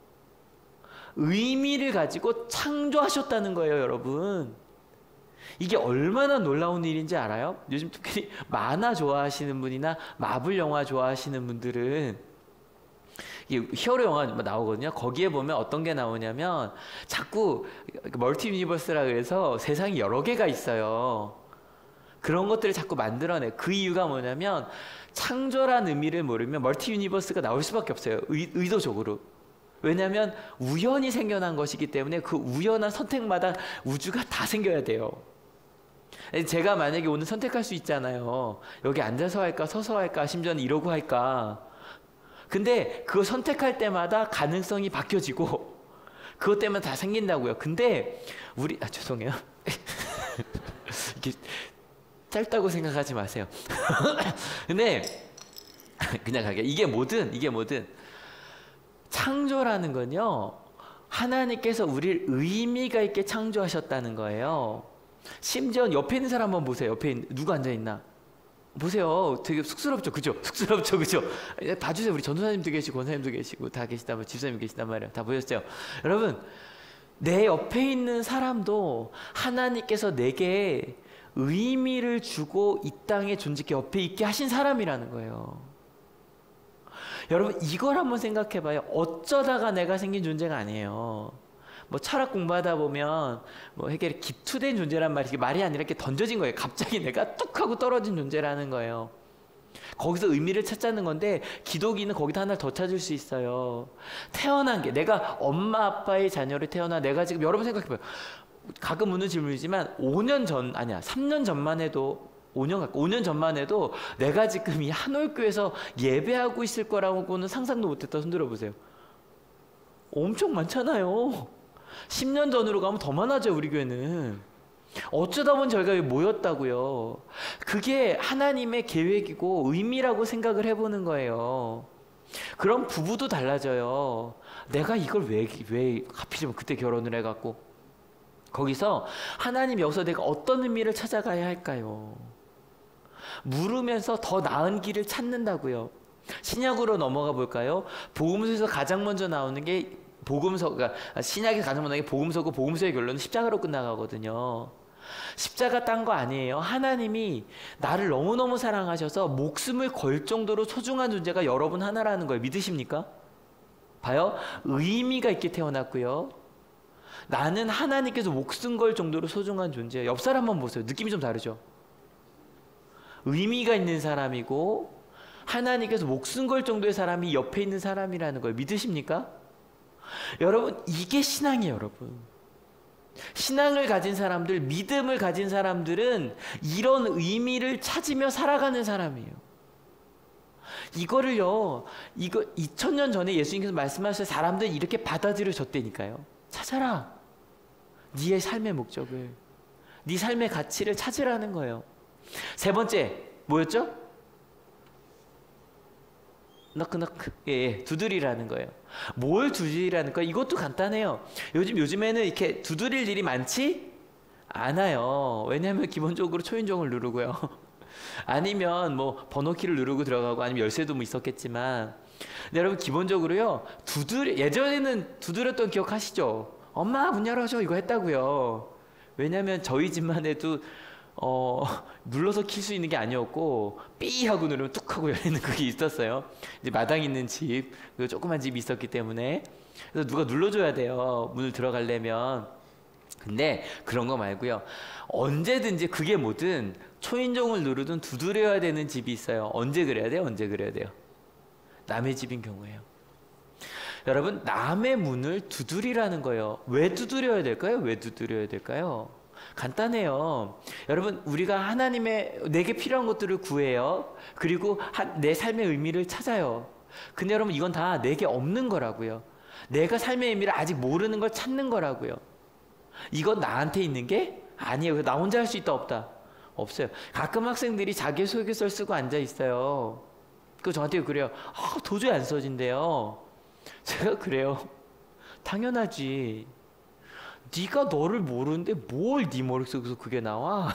C: 의미를 가지고 창조하셨다는 거예요, 여러분. 이게 얼마나 놀라운 일인지 알아요? 요즘 특히 만화 좋아하시는 분이나 마블 영화 좋아하시는 분들은 히어로 영화 나오거든요. 거기에 보면 어떤 게 나오냐면, 자꾸 멀티 유니버스라 그래서 세상이 여러 개가 있어요. 그런 것들을 자꾸 만들어내. 그 이유가 뭐냐면, 창조란 의미를 모르면 멀티 유니버스가 나올 수밖에 없어요. 의, 의도적으로. 왜냐하면 우연히 생겨난 것이기 때문에 그 우연한 선택마다 우주가 다 생겨야 돼요. 제가 만약에 오늘 선택할 수 있잖아요. 여기 앉아서 할까, 서서 할까, 심지어는 이러고 할까. 근데 그거 선택할 때마다 가능성이 바뀌어지고 그것 때문에 다 생긴다고요. 근데 우리, 아 죄송해요. 이게 짧다고 생각하지 마세요. 근데 그냥 가게. 이게 뭐든 이게 뭐든 창조라는 건요, 하나님께서 우리를 의미가 있게 창조하셨다는 거예요. 심지어 옆에 있는 사람 한번 보세요. 옆에 있는, 누가 앉아있나 보세요. 되게 쑥스럽죠, 그죠? 쑥스럽죠, 그죠? 봐주세요. 우리 전도사님도 계시고 권사님도 계시고 다 계시단 말이에요. 집사님 계시단 말이에요. 다 보셨죠? 여러분, 내 옆에 있는 사람도 하나님께서 내게 의미를 주고 이 땅에 존재케 옆에 있게 하신 사람이라는 거예요. 여러분, 이걸 한번 생각해봐요. 어쩌다가 내가 생긴 존재가 아니에요. 뭐 철학 공부하다 보면 뭐 해결이 기투된 존재란 말이, 이게 말이 아니라 이렇게 던져진 거예요. 갑자기 내가 뚝 하고 떨어진 존재라는 거예요. 거기서 의미를 찾자는 건데, 기독인은 거기다 하나를 더 찾을 수 있어요. 태어난 게, 내가 엄마 아빠의 자녀를 태어나, 내가 지금, 여러분 생각해봐요. 가끔 묻는 질문이지만 오 년 전, 아니야 삼 년 전만 해도, 오 년 가까이, 오 년 전만 해도 내가 지금 이 한올교에서 예배하고 있을 거라고는 상상도 못했다. 손 들어보세요. 엄청 많잖아요. 십 년 전으로 가면 더 많아져요, 우리 교회는. 어쩌다 보니 저희가 모였다고요. 그게 하나님의 계획이고 의미라고 생각을 해보는 거예요. 그럼 부부도 달라져요. 내가 이걸 왜, 왜 하필이면 그때 결혼을 해갖고, 거기서 하나님, 여기서 내가 어떤 의미를 찾아가야 할까요? 물으면서 더 나은 길을 찾는다고요. 신약으로 넘어가 볼까요? 복음서에서 가장 먼저 나오는 게 복음서, 그러니까 신약에 가장 먼저 나오는 게 복음서고, 복음서의 결론은 십자가로 끝나가거든요. 십자가 딴 거 아니에요. 하나님이 나를 너무너무 사랑하셔서 목숨을 걸 정도로 소중한 존재가 여러분 하나라는 걸 믿으십니까? 봐요. 의미가 있게 태어났고요. 나는 하나님께서 목숨 걸 정도로 소중한 존재예요. 옆 사람 한번 보세요. 느낌이 좀 다르죠? 의미가 있는 사람이고 하나님께서 목숨 걸 정도의 사람이 옆에 있는 사람이라는 걸 믿으십니까? 여러분, 이게 신앙이에요, 여러분. 신앙을 가진 사람들, 믿음을 가진 사람들은 이런 의미를 찾으며 살아가는 사람이에요. 이거를요, 이거 이천 년 전에 예수님께서 말씀하셨을 때 사람들이 이렇게 받아들여졌다니까요. 찾아라. 네의 삶의 목적을, 네 삶의 가치를 찾으라는 거예요. 세 번째 뭐였죠? 너크너크. 예, 예, 두드리라는 거예요. 뭘 두드리라는 거예요? 이것도 간단해요. 요즘 요즘에는 이렇게 두드릴 일이 많지 않아요. 왜냐하면 기본적으로 초인종을 누르고요. 아니면 뭐 번호키를 누르고 들어가고, 아니면 열쇠도 뭐 있었겠지만, 근데 여러분 기본적으로요, 두드려, 예전에는 두드렸던 기억하시죠? 엄마 문 열어줘 이거 했다고요. 왜냐하면 저희 집만 해도 어, 눌러서 킬 수 있는 게 아니었고, 삐 하고 누르면 뚝 하고 열리는 그게 있었어요. 이제 마당 있는 집, 그 조그만 집이 있었기 때문에. 그래서 누가 눌러줘야 돼요, 문을 들어가려면. 근데 그런 거 말고요, 언제든지 그게 뭐든 초인종을 누르든 두드려야 되는 집이 있어요. 언제 그래야 돼요? 언제 그래야 돼요? 남의 집인 경우에요. 여러분, 남의 문을 두드리라는 거예요. 왜 두드려야 될까요? 왜 두드려야 될까요? 간단해요. 여러분, 우리가 하나님의 내게 필요한 것들을 구해요. 그리고 한, 내 삶의 의미를 찾아요. 근데 여러분, 이건 다 내게 없는 거라고요. 내가 삶의 의미를 아직 모르는 걸 찾는 거라고요. 이건 나한테 있는 게 아니에요. 나 혼자 할 수 있다 없다? 없어요. 가끔 학생들이 자기소개서를 쓰고 앉아 있어요. 그 저한테 그래요. 아, 도저히 안 써진대요. 제가 그래요. 당연하지. 네가 너를 모르는데 뭘 네 머릿속에서 그게 나와?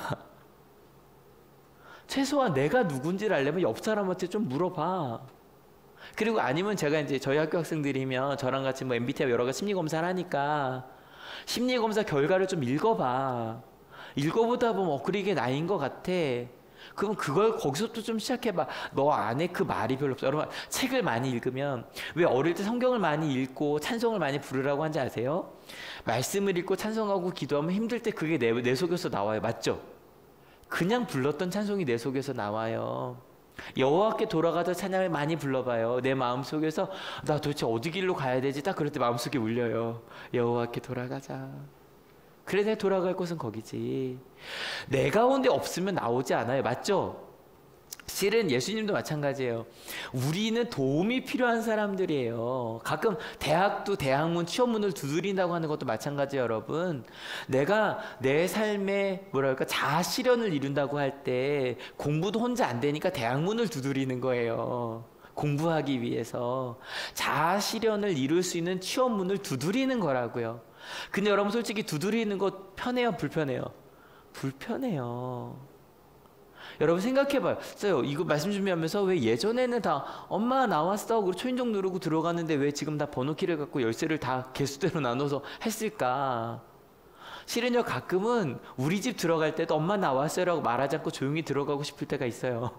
C: 최소한 내가 누군지를 알려면 옆 사람한테 좀 물어봐. 그리고 아니면 제가 이제 저희 학교 학생들이면 저랑 같이 뭐 엠비티아이 여러 가지 심리 검사를 하니까 심리 검사 결과를 좀 읽어봐. 읽어보다 보면 어, 그래 이게 나인 것 같아. 그럼 그걸 거기서부터 좀 시작해봐. 너 안에 그 말이 별로 없어. 여러분, 책을 많이 읽으면, 왜 어릴 때 성경을 많이 읽고 찬송을 많이 부르라고 하는지 아세요? 말씀을 읽고 찬송하고 기도하면 힘들 때 그게 내, 내 속에서 나와요. 맞죠? 그냥 불렀던 찬송이 내 속에서 나와요. 여호와께 돌아가서 찬양을 많이 불러봐요. 내 마음속에서 나 도대체 어디 길로 가야 되지? 딱 그럴 때 마음속에 울려요. 여호와께 돌아가자. 그래, 내가 돌아갈 곳은 거기지. 내 가운데 없으면 나오지 않아요. 맞죠? 실은 예수님도 마찬가지예요. 우리는 도움이 필요한 사람들이에요. 가끔 대학도 대학문, 취업문을 두드린다고 하는 것도 마찬가지예요, 여러분. 내가 내 삶에 뭐랄까 자아 실현을 이룬다고 할 때 공부도 혼자 안 되니까 대학문을 두드리는 거예요. 공부하기 위해서 자아 실현을 이룰 수 있는 취업문을 두드리는 거라고요. 근데 여러분, 솔직히 두드리는 것 편해요, 불편해요? 불편해요. 여러분 생각해봐요. 이거 말씀 준비하면서 왜 예전에는 다 엄마 나왔어 그리고 초인종 누르고 들어갔는데 왜 지금 다 번호키를 갖고 열쇠를 다 개수대로 나눠서 했을까? 실은요, 가끔은 우리 집 들어갈 때도 엄마 나왔어요 라고 말하지 않고 조용히 들어가고 싶을 때가 있어요.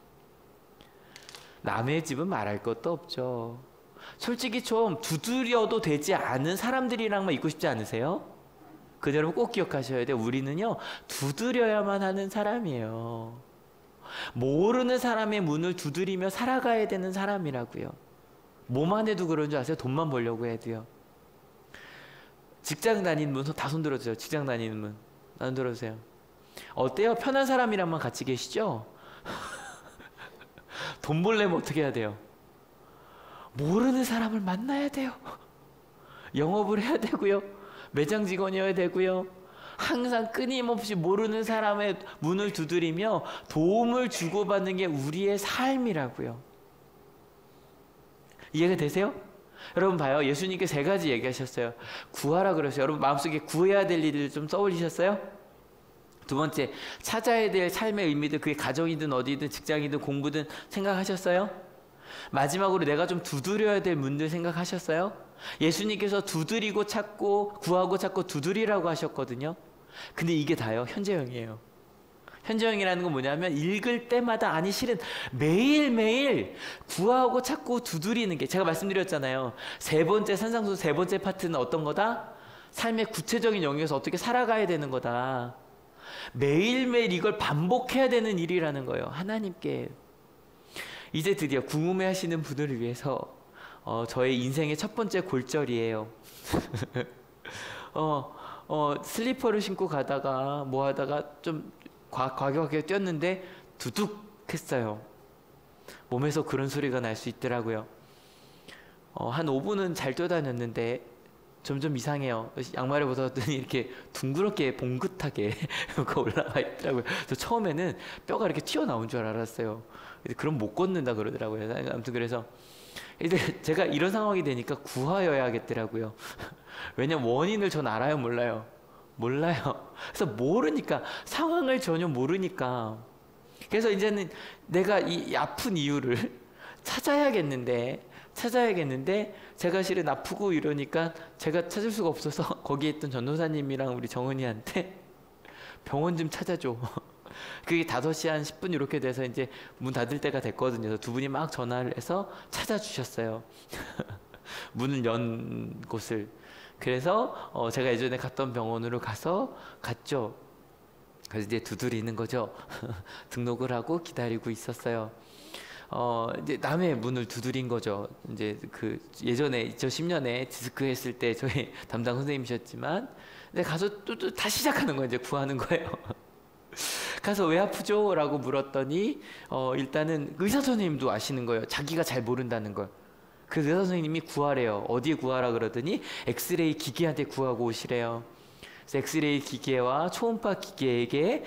C: 남의 집은 말할 것도 없죠. 솔직히 좀 두드려도 되지 않은 사람들이랑만 있고 싶지 않으세요? 그 여러분 꼭 기억하셔야 돼요. 우리는요, 두드려야만 하는 사람이에요. 모르는 사람의 문을 두드리며 살아가야 되는 사람이라고요. 뭐만 해도 그런 줄 아세요? 돈만 벌려고 해도요. 직장 다니는 분 다 손 들어주세요. 직장 다니는 분 손 들어주세요. 어때요? 편한 사람이랑만 같이 계시죠? 돈 벌려면 어떻게 해야 돼요? 모르는 사람을 만나야 돼요. 영업을 해야 되고요. 매장 직원이어야 되고요. 항상 끊임없이 모르는 사람의 문을 두드리며 도움을 주고받는 게 우리의 삶이라고요. 이해가 되세요? 여러분 봐요. 예수님께 세 가지 얘기하셨어요. 구하라 그러셨어요. 여러분 마음속에 구해야 될 일을 좀 떠올리셨어요? 두 번째, 찾아야 될 삶의 의미들, 그게 가정이든 어디든 직장이든 공부든 생각하셨어요? 마지막으로 내가 좀 두드려야 될 문들 생각하셨어요? 예수님께서 두드리고 찾고 구하고 찾고 두드리라고 하셨거든요. 근데 이게 다요, 현재형이에요. 현저형이라는 건 뭐냐면 읽을 때마다 아니 실은 매일매일 구하고 찾고 두드리는 게, 제가 말씀드렸잖아요. 세 번째 산상수 세 번째 파트는 어떤 거다? 삶의 구체적인 영역에서 어떻게 살아가야 되는 거다. 매일매일 이걸 반복해야 되는 일이라는 거예요. 하나님께. 이제 드디어 궁금해 하시는 분들을 위해서 어, 저의 인생의 첫 번째 골절이에요. 어, 어, 슬리퍼를 신고 가다가 뭐 하다가 좀 과, 과격하게 뛰었는데 두둑 했어요. 몸에서 그런 소리가 날 수 있더라고요. 어, 한 오 분은 잘 뛰어다녔는데 점점 이상해요. 양말을 벗었더니 이렇게 둥그렇게 봉긋하게 올라가 있더라고요. 그래서 처음에는 뼈가 이렇게 튀어나온 줄 알았어요. 그럼 못 걷는다 그러더라고요. 아무튼 그래서 이제 제가 이런 상황이 되니까 구하여야겠더라고요. 왜냐면 원인을 전 알아요, 몰라요? 몰라요. 그래서 모르니까, 상황을 전혀 모르니까. 그래서 이제는 내가 이 아픈 이유를 찾아야겠는데 찾아야겠는데 제가 실은 아프고 이러니까 제가 찾을 수가 없어서 거기에 있던 전도사님이랑 우리 정은이한테 병원 좀 찾아줘. 그게 다섯 시 한 십 분 이렇게 돼서 이제 문 닫을 때가 됐거든요. 그래서 두 분이 막 전화를 해서 찾아주셨어요. 문을 연 곳을. 그래서 어 제가 예전에 갔던 병원으로 가서 갔죠. 그래서 이제 두드리는 거죠. 등록을 하고 기다리고 있었어요. 어 이제 남의 문을 두드린 거죠. 이제 그 예전에 이천십 년에 디스크 했을 때 저희 담당 선생님이셨지만, 근데 가서 또, 또 다시 시작하는 거예요. 이제 구하는 거예요. 가서 왜 아프죠? 라고 물었더니 어 일단은 의사 선생님도 아시는 거예요. 자기가 잘 모른다는 걸. 그 의사 선생님이 구하래요. 어디에 구하라 그러더니 엑스레이 기계한테 구하고 오시래요. 그래서 엑스레이 기계와 초음파 기계에게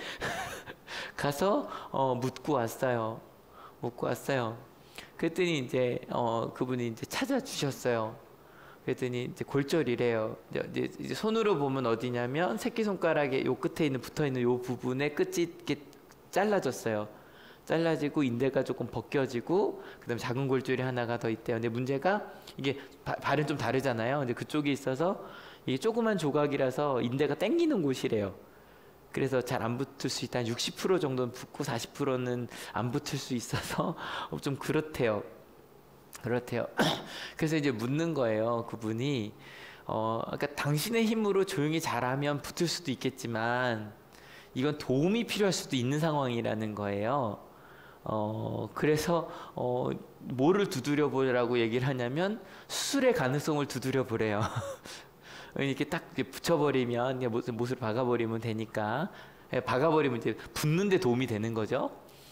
C: 가서 어 묻고 왔어요. 묻고 왔어요. 그랬더니 이제 어 그분이 이제 찾아주셨어요. 그랬더니 이제 골절이래요. 이제, 이제 손으로 보면 어디냐면 새끼손가락의 요 끝에 있는 붙어 있는 요 부분에 끝이 이렇게 잘라졌어요. 잘라지고 인대가 조금 벗겨지고 그다음에 작은 골절이 하나가 더 있대요. 근데 문제가 이게 바, 발은 좀 다르잖아요. 근데 그쪽이 있어서 이게 조그만 조각이라서 인대가 땡기는 곳이래요. 그래서 잘 안 붙을 수 있다. 한 육십 퍼센트 정도는 붙고 사십 퍼센트는 안 붙을 수 있어서 좀 그렇대요. 그렇대요. 그래서 이제 묻는 거예요. 그분이 어, 그러니까 당신의 힘으로 조용히 잘하면 붙을 수도 있겠지만 이건 도움이 필요할 수도 있는 상황이라는 거예요. 어, 그래서 어, 뭐를 두드려 보라고 얘기를 하냐면 수술의 가능성을 두드려 보래요. 이렇게 딱 붙여버리면 그냥 못을, 못을 박아버리면 되니까, 박아버리면 이제 붙는데 도움이 되는 거죠.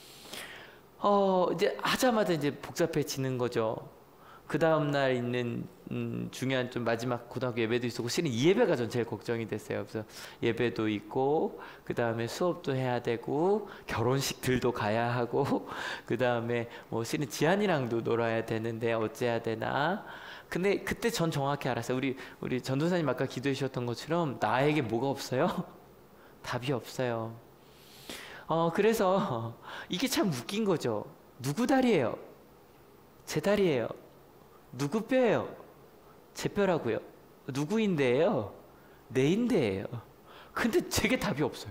C: 어 이제 하자마자 이제 복잡해지는 거죠. 그 다음 날 있는 음, 중요한 좀 마지막 고등학교 예배도 있었고, 실은 이 예배가 전 제일 걱정이 됐어요. 그래서 예배도 있고 그 다음에 수업도 해야 되고 결혼식들도 가야 하고 그 다음에 뭐 실은 지한이랑도 놀아야 되는데 어째야 되나. 근데 그때 전 정확히 알았어요. 우리 우리 전도사님 아까 기도해 주셨던 것처럼 나에게 뭐가 없어요? 답이 없어요. 어 그래서 이게 참 웃긴 거죠. 누구 다리예요? 제 다리예요. 누구 뼈예요? 제 뼈라고요. 누구 인대예요? 내 인대예요. 근데 제게 답이 없어요.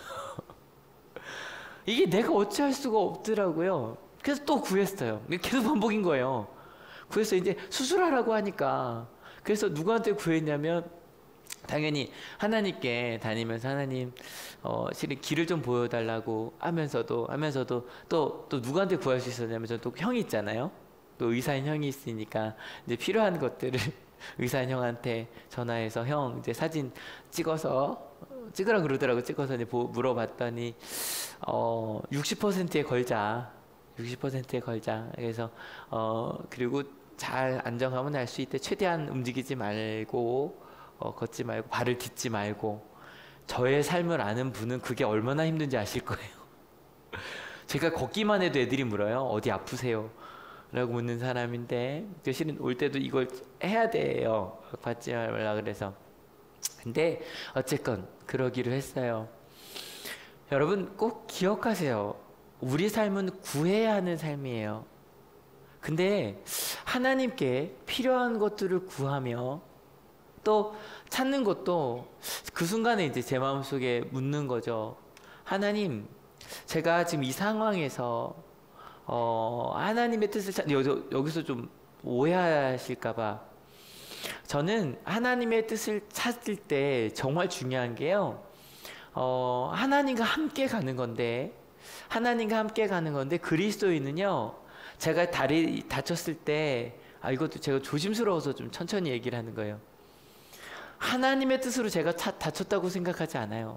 C: 이게 내가 어찌할 수가 없더라고요. 그래서 또 구했어요. 계속 반복인 거예요. 그래서 이제 수술하라고 하니까, 그래서 누구한테 구했냐면 당연히 하나님께 다니면서 하나님 어 실은 길을 좀 보여달라고 하면서도 하면서도 또 또 누구한테 구할 수 있었냐면 저는 또 형이 있잖아요. 또 의사인 형이 있으니까 이제 필요한 것들을 의사인 형한테 전화해서 형 이제 사진 찍어서 찍으라 그러더라고. 찍어서 이제 보, 물어봤더니 어 육십 퍼센트에 걸자. 육십 퍼센트에 걸자. 그래서 어 그리고 잘 안정하면 할 수 있대. 최대한 움직이지 말고 어, 걷지 말고 발을 딛지 말고. 저의 삶을 아는 분은 그게 얼마나 힘든지 아실 거예요. 제가 걷기만 해도 애들이 물어요. 어디 아프세요? 라고 묻는 사람인데 그 실은 올 때도 이걸 해야 돼요. 받지 말라 그래서. 근데 어쨌건 그러기로 했어요. 여러분 꼭 기억하세요. 우리 삶은 구해야 하는 삶이에요. 근데 하나님께 필요한 것들을 구하며 또 찾는 것도 그 순간에 이제 제 마음속에 묻는 거죠. 하나님, 제가 지금 이 상황에서 어, 하나님의 뜻을 찾, 여기서, 여기서 좀 오해하실까봐, 저는 하나님의 뜻을 찾을 때 정말 중요한 게요, 어, 하나님과 함께 가는 건데, 하나님과 함께 가는 건데, 그리스도인은요, 제가 다리 다쳤을 때, 아, 이것도 제가 조심스러워서 좀 천천히 얘기를 하는 거예요. 하나님의 뜻으로 제가 차, 다쳤다고 생각하지 않아요.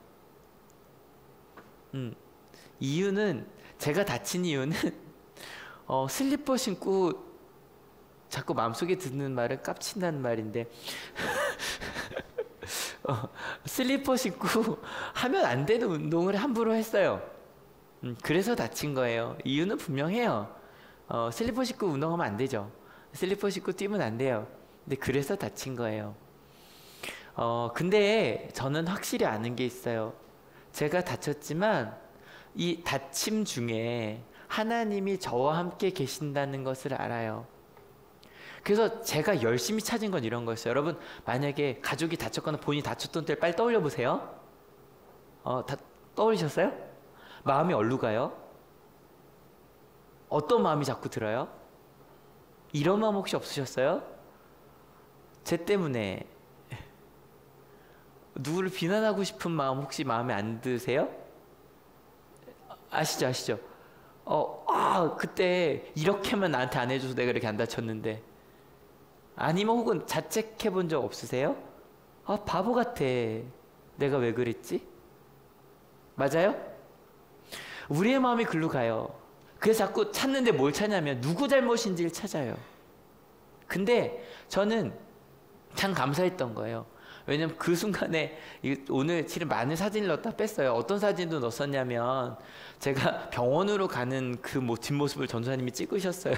C: 음, 이유는, 제가 다친 이유는, 어, 슬리퍼 신고 자꾸 마음속에 드는 말은 깝친다는 말인데 어, 슬리퍼 신고 하면 안 되는 운동을 함부로 했어요. 음, 그래서 다친 거예요. 이유는 분명해요. 어, 슬리퍼 신고 운동하면 안 되죠. 슬리퍼 신고 뛰면 안 돼요. 근데 그래서 다친 거예요. 어, 근데 저는 확실히 아는 게 있어요. 제가 다쳤지만 이 다침 중에 하나님이 저와 함께 계신다는 것을 알아요. 그래서 제가 열심히 찾은 건 이런 거였어요. 여러분, 만약에 가족이 다쳤거나 본인이 다쳤던 때를 빨리 떠올려 보세요. 어, 다 떠올리셨어요? 마음이 어디로 가요? 어떤 마음이 자꾸 들어요? 이런 마음 혹시 없으셨어요? 제 때문에 누구를 비난하고 싶은 마음 혹시 마음에 안 드세요? 아시죠, 아시죠? 어, 아, 그때 이렇게만 나한테 안 해줘서 내가 이렇게 안 다쳤는데. 아니면 혹은 자책해 본 적 없으세요? 아, 바보 같아. 내가 왜 그랬지? 맞아요? 우리의 마음이 글로 가요. 그래서 자꾸 찾는데 뭘 찾냐면 누구 잘못인지를 찾아요. 근데 저는 참 감사했던 거예요. 왜냐면 그 순간에, 오늘 실은 많은 사진을 넣었다 뺐어요. 어떤 사진도 넣었었냐면, 제가 병원으로 가는 그 뭐 뒷모습을 전도사님이 찍으셨어요.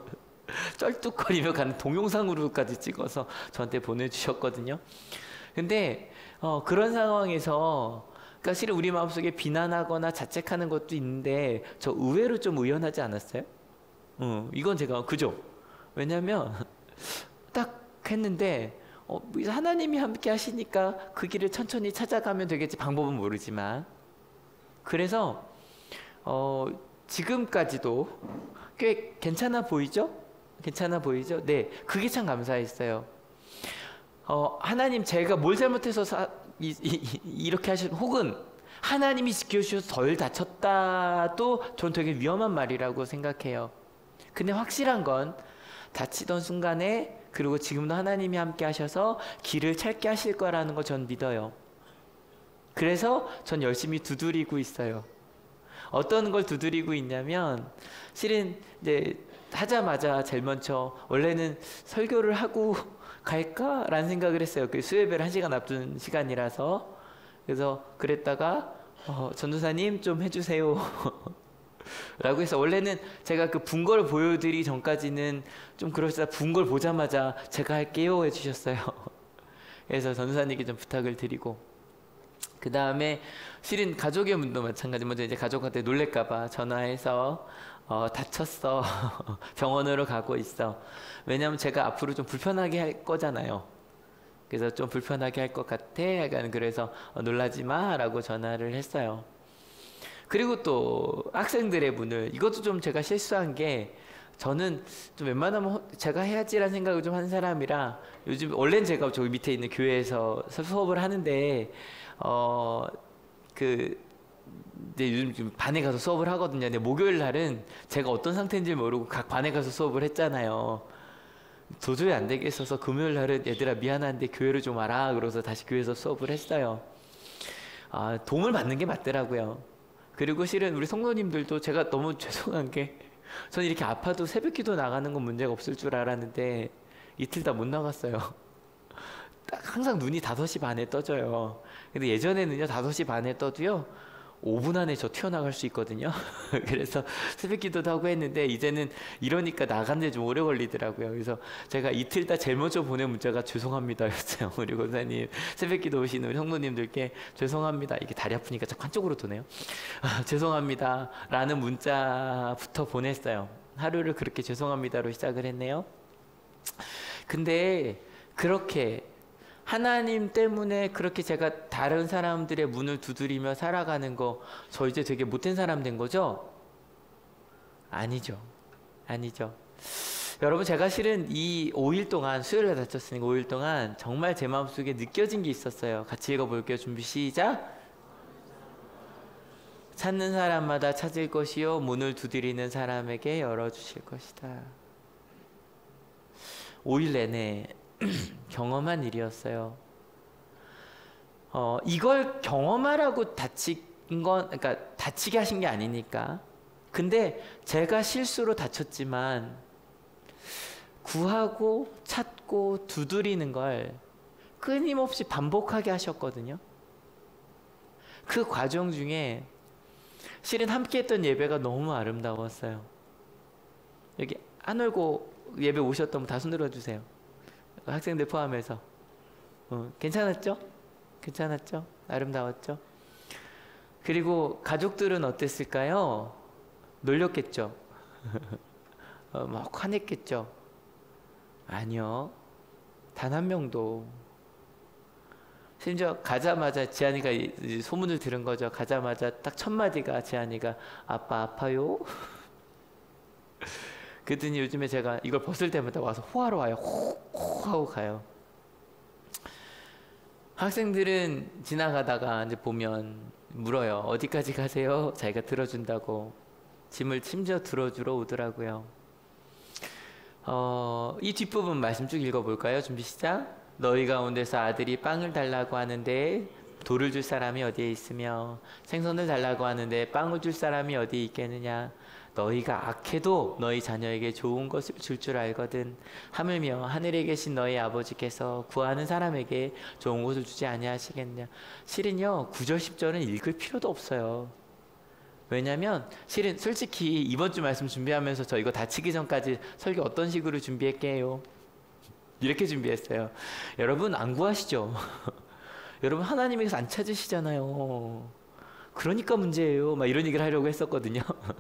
C: 쩔뚝거리며 가는 동영상으로까지 찍어서 저한테 보내주셨거든요. 근데 어, 그런 상황에서, 그러니까 실은 우리 마음속에 비난하거나 자책하는 것도 있는데, 저 의외로 좀 의연하지 않았어요? 어, 이건 제가, 그죠? 왜냐면 딱 했는데, 어, 하나님이 함께 하시니까 그 길을 천천히 찾아가면 되겠지. 방법은 모르지만. 그래서 어, 지금까지도 꽤 괜찮아 보이죠? 괜찮아 보이죠? 네, 그게 참 감사했어요. 어, 하나님, 제가 뭘 잘못해서 사, 이, 이, 이렇게 하신, 혹은 하나님이 지켜주셔서 덜 다쳤다도 전 되게 위험한 말이라고 생각해요. 근데 확실한 건 다치던 순간에, 그리고 지금도 하나님이 함께 하셔서 길을 찾게 하실 거라는 거 전 믿어요. 그래서 전 열심히 두드리고 있어요. 어떤 걸 두드리고 있냐면, 실은 이제 하자마자 제일 먼저 원래는 설교를 하고 갈까라는 생각을 했어요. 그 수요예배를 한 시간 앞둔 시간이라서. 그래서 그랬다가 어, 전도사님 좀 해주세요 라고 해서, 원래는 제가 그 분거를 보여드리기 전까지는 좀 그러시다 분거를 보자마자 제가 할게요 해주셨어요. 그래서 전도사님께 좀 부탁을 드리고, 그 다음에 실은 가족의 문도 마찬가지. 먼저 이제 가족한테 놀랄까봐 전화해서 어, 다쳤어. 병원으로 가고 있어. 왜냐면 제가 앞으로 좀 불편하게 할 거잖아요. 그래서 좀 불편하게 할 것 같아. 약간 그래서 어, 놀라지 마라고 전화를 했어요. 그리고 또 학생들의 문을, 이것도 좀 제가 실수한 게, 저는 좀 웬만하면 제가 해야지라는 생각을 좀 한 사람이라, 요즘 원래는 제가 저기 밑에 있는 교회에서 수업을 하는데 어 그 이제 요즘 좀 반에 가서 수업을 하거든요. 근데 목요일 날은 제가 어떤 상태인지 모르고 각 반에 가서 수업을 했잖아요. 도저히 안 되겠어서 금요일 날은 얘들아 미안한데 교회를 좀 와라 그러서 다시 교회에서 수업을 했어요. 아, 도움을 받는 게 맞더라고요. 그리고 실은 우리 성도님들도, 제가 너무 죄송한 게, 저는 이렇게 아파도 새벽기도 나가는 건 문제가 없을 줄 알았는데 이틀 다 못 나갔어요. 딱 항상 눈이 다섯 시 반에 떠져요. 근데 예전에는요, 다섯 시 반에 떠도요 오 분 안에 저 튀어나갈 수 있거든요. 그래서 새벽기도도 하고 했는데, 이제는 이러니까 나가는데 좀 오래 걸리더라고요. 그래서 제가 이틀 다 제일 먼저 보낸 문자가 죄송합니다 였어요. 우리 권사님, 새벽기도 오시는 우리 성도님들께 죄송합니다. 이게 다리 아프니까 자꾸 한쪽으로 도네요. 아, 죄송합니다 라는 문자부터 보냈어요. 하루를 그렇게 죄송합니다로 시작을 했네요. 근데 그렇게 하나님 때문에 그렇게 제가 다른 사람들의 문을 두드리며 살아가는 거, 저 이제 되게 못된 사람 된 거죠? 아니죠. 아니죠. 여러분, 제가 실은 이 오 일 동안, 수요일에 다쳤으니까 오 일 동안 정말 제 마음속에 느껴진 게 있었어요. 같이 읽어볼게요. 준비 시작. 찾는 사람마다 찾을 것이요, 문을 두드리는 사람에게 열어주실 것이다. 오 일 내내 경험한 일이었어요. 어, 이걸 경험하라고 다친 건, 그러니까 다치게 하신 게 아니니까. 근데 제가 실수로 다쳤지만 구하고 찾고 두드리는 걸 끊임없이 반복하게 하셨거든요. 그 과정 중에 실은 함께 했던 예배가 너무 아름다웠어요. 여기 한올고 예배 오셨던 분 다 손들어 주세요. 학생들 포함해서. 어, 괜찮았죠? 괜찮았죠? 아름다웠죠? 그리고 가족들은 어땠을까요? 놀렸겠죠? 어, 막 화냈겠죠? 아니요. 단 한 명도. 심지어 가자마자 지한이가 소문을 들은 거죠. 가자마자 딱 첫 마디가 지한이가 아빠 아파요? 그랬더니 요즘에 제가 이걸 벗을 때마다 와서 호하러 와요. 호 하고 가요. 학생들은 지나가다가 이제 보면 물어요. 어디까지 가세요? 자기가 들어준다고. 짐을 심지어 들어주러 오더라고요. 어, 이 뒷부분 말씀 쭉 읽어볼까요? 준비 시작. 너희 가운데서 아들이 빵을 달라고 하는데 돌을 줄 사람이 어디에 있으며 생선을 달라고 하는데 빵을 줄 사람이 어디에 있겠느냐. 너희가 악해도 너희 자녀에게 좋은 것을 줄 줄 알거든. 하물며 하늘에 계신 너희 아버지께서 구하는 사람에게 좋은 것을 주지 아니하시겠냐. 실은요 구 절 십 절은 읽을 필요도 없어요. 왜냐면 실은 솔직히 이번 주 말씀 준비하면서 저 이거 다치기 전까지 설교 어떤 식으로 준비할게요? 이렇게 준비했어요. 여러분 안 구하시죠? 여러분 하나님에게서 안 찾으시잖아요. 그러니까 문제예요. 막 이런 얘기를 하려고 했었거든요.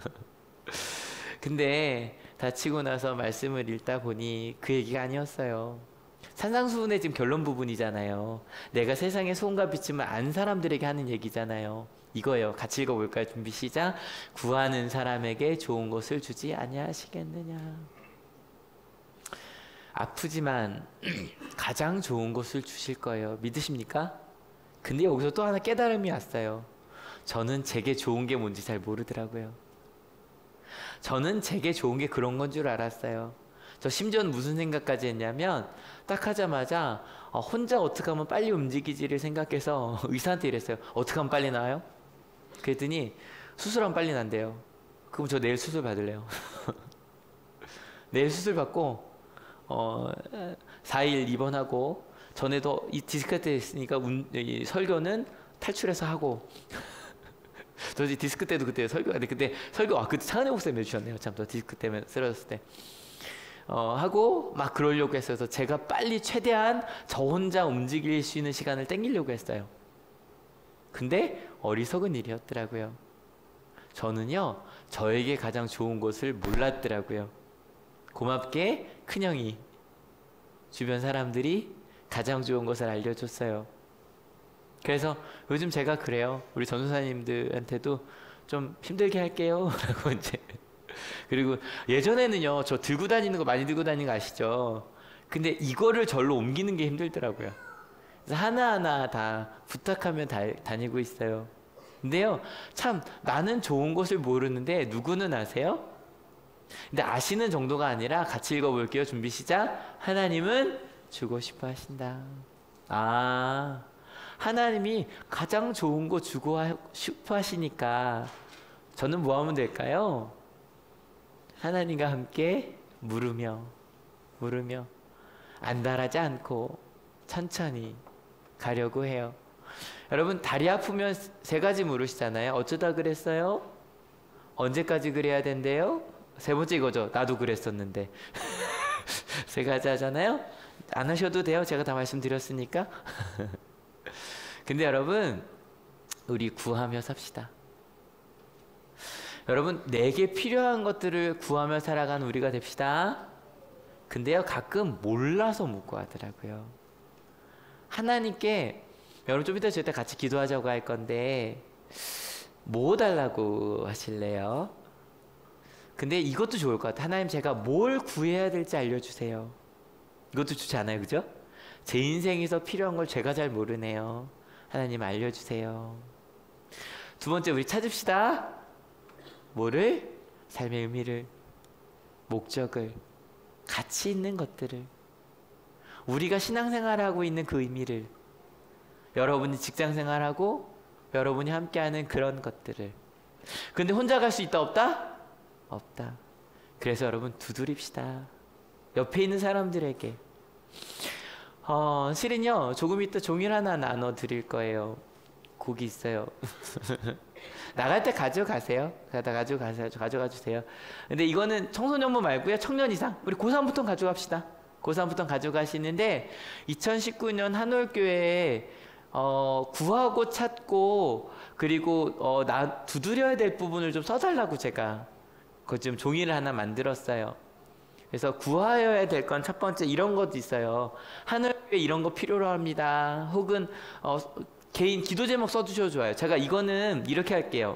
C: 근데 다치고 나서 말씀을 읽다 보니 그 얘기가 아니었어요. 산상수훈의 지금 결론 부분이잖아요. 내가 세상의 소금과 빛임을 안 사람들에게 하는 얘기잖아요. 이거예요. 같이 읽어볼까요? 준비 시작. 구하는 사람에게 좋은 것을 주지 아니하시겠느냐. 아프지만 가장 좋은 것을 주실 거예요. 믿으십니까? 근데 여기서 또 하나 깨달음이 왔어요. 저는 제게 좋은 게 뭔지 잘 모르더라고요. 저는 제게 좋은 게 그런 건 줄 알았어요. 저 심지어는 무슨 생각까지 했냐면 딱 하자마자 어, 혼자 어떻게 하면 빨리 움직이지를 생각해서 의사한테 이랬어요. 어떻게 하면 빨리 나아요? 그랬더니 수술하면 빨리 난대요. 그럼 저 내일 수술 받을래요. 내일 수술 받고 어, 사 일 입원하고 전에도 이 디스크 때 있으니까 운, 이 설교는 탈출해서 하고 저 디스크 때도 그때 설교가 돼. 그때 설교 아 그때 차은혜 목사님 해주셨네요. 참 저 디스크 때문에 쓰러졌을 때 어, 하고 막 그러려고 했어서 제가 빨리 최대한 저 혼자 움직일 수 있는 시간을 땡기려고 했어요. 근데 어리석은 일이었더라고요. 저는요 저에게 가장 좋은 것을 몰랐더라고요. 고맙게 큰형이 주변 사람들이 가장 좋은 것을 알려줬어요. 그래서 요즘 제가 그래요. 우리 전도사님들한테도 좀 힘들게 할게요 라고 이제 그리고 예전에는요 저 들고 다니는 거 많이 들고 다니는 거 아시죠? 근데 이거를 절로 옮기는 게 힘들더라고요. 그래서 하나하나 다 부탁하며 다, 다니고 있어요. 근데요 참 나는 좋은 것을 모르는데 누구는 아세요? 근데 아시는 정도가 아니라 같이 읽어볼게요. 준비 시작. 하나님은 주고 싶어 하신다. 아 하나님이 가장 좋은 거 주고 싶어 하시니까 저는 뭐 하면 될까요? 하나님과 함께 물으며 물으며 안달하지 않고 천천히 가려고 해요. 여러분 다리 아프면 세 가지 물으시잖아요. 어쩌다 그랬어요? 언제까지 그래야 된대요? 세 번째 이거죠. 나도 그랬었는데 세 가지 하잖아요. 안 하셔도 돼요. 제가 다 말씀드렸으니까. 근데 여러분 우리 구하며 삽시다. 여러분 내게 필요한 것들을 구하며 살아가는 우리가 됩시다. 근데요 가끔 몰라서 못 구하더라고요. 하나님께 여러분 좀 이따 저희 때 같이 기도하자고 할 건데 뭐 달라고 하실래요? 근데 이것도 좋을 것 같아요. 하나님 제가 뭘 구해야 될지 알려주세요. 이것도 좋지 않아요? 그죠? 제 인생에서 필요한 걸 제가 잘 모르네요. 하나님 알려주세요. 두 번째 우리 찾읍시다. 뭐를? 삶의 의미를, 목적을, 가치 있는 것들을, 우리가 신앙생활하고 있는 그 의미를, 여러분이 직장생활하고 여러분이 함께하는 그런 것들을. 근데 혼자 갈 수 있다 없다? 없다. 그래서 여러분 두드립시다. 옆에 있는 사람들에게. 어, 실은요 조금 이따 종이를 하나 나눠 드릴 거예요. 곡이 있어요. 나갈 때 가져가세요. 가다 가져가세요. 가져가 주세요. 근데 이거는 청소년부 말고요. 청년 이상. 우리 고삼부터 가져갑시다. 고삼부터 가져가시는데 이천십구 년 한올교회에 어, 구하고 찾고 그리고 어, 나 두드려야 될 부분을 좀 써달라고 제가 그 좀 종이를 하나 만들었어요. 그래서 구하여야 될 건 첫 번째 이런 것도 있어요. 하늘교회 이런 거 필요로 합니다. 혹은 어, 개인 기도 제목 써주셔도 좋아요. 제가 이거는 이렇게 할게요.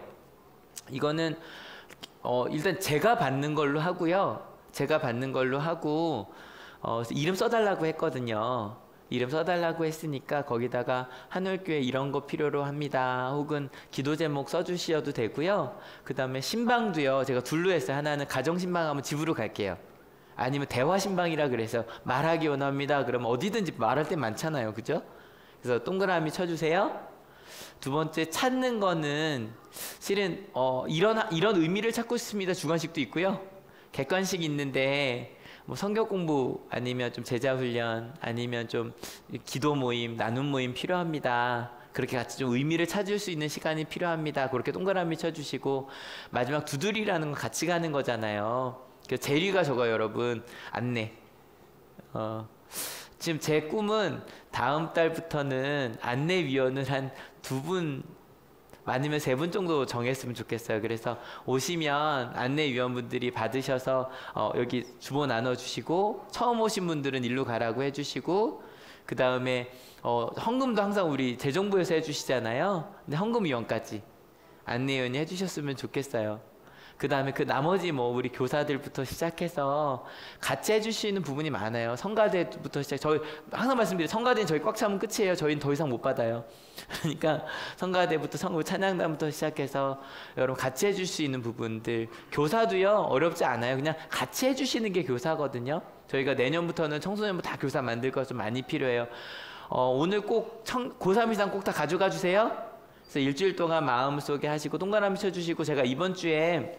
C: 이거는 어, 일단 제가 받는 걸로 하고요. 제가 받는 걸로 하고 어, 이름 써달라고 했거든요. 이름 써달라고 했으니까 거기다가 한올교회 이런 거 필요로 합니다. 혹은 기도 제목 써주셔도 되고요. 그 다음에 신방도요. 제가 둘로 했어요. 하나는 가정신방하면 집으로 갈게요. 아니면 대화신방이라 그래서 말하기 원합니다. 그러면 어디든지 말할 때 많잖아요. 그죠? 그래서 동그라미 쳐주세요. 두 번째 찾는 거는 실은 어, 이런, 이런 의미를 찾고 싶습니다. 주관식도 있고요. 객관식이 있는데 뭐 성경 공부 아니면 좀 제자 훈련 아니면 좀 기도 모임 나눔 모임 필요합니다. 그렇게 같이 좀 의미를 찾을 수 있는 시간이 필요합니다. 그렇게 동그라미 쳐주시고 마지막 두드리라는 건 같이 가는 거잖아요. 그 재리가 저거요 여러분. 안내. 어, 지금 제 꿈은 다음 달부터는 안내위원을 한 두 분 아니면 세 분 정도 정했으면 좋겠어요. 그래서 오시면 안내위원분들이 받으셔서 어, 여기 주보 나눠주시고 처음 오신 분들은 일로 가라고 해주시고 그 다음에 어, 헌금도 항상 우리 재정부에서 해주시잖아요. 근데 헌금위원까지 안내위원이 해주셨으면 좋겠어요. 그 다음에 그 나머지 뭐 우리 교사들부터 시작해서 같이 해주시는 부분이 많아요. 성가대부터 시작. 저희 항상 말씀드려요. 성가대는 저희 꽉 차면 끝이에요. 저희는 더 이상 못 받아요. 그러니까 성가대부터 성부 찬양단부터 시작해서 여러분 같이 해줄 수 있는 부분들. 교사도요 어렵지 않아요. 그냥 같이 해주시는 게 교사거든요. 저희가 내년부터는 청소년부 다 교사 만들 거 좀 많이 필요해요. 어, 오늘 꼭 청, 고삼 이상 꼭 다 가져가 주세요. 그래서 일주일 동안 마음속에 하시고 동그라미 쳐주시고 제가 이번 주에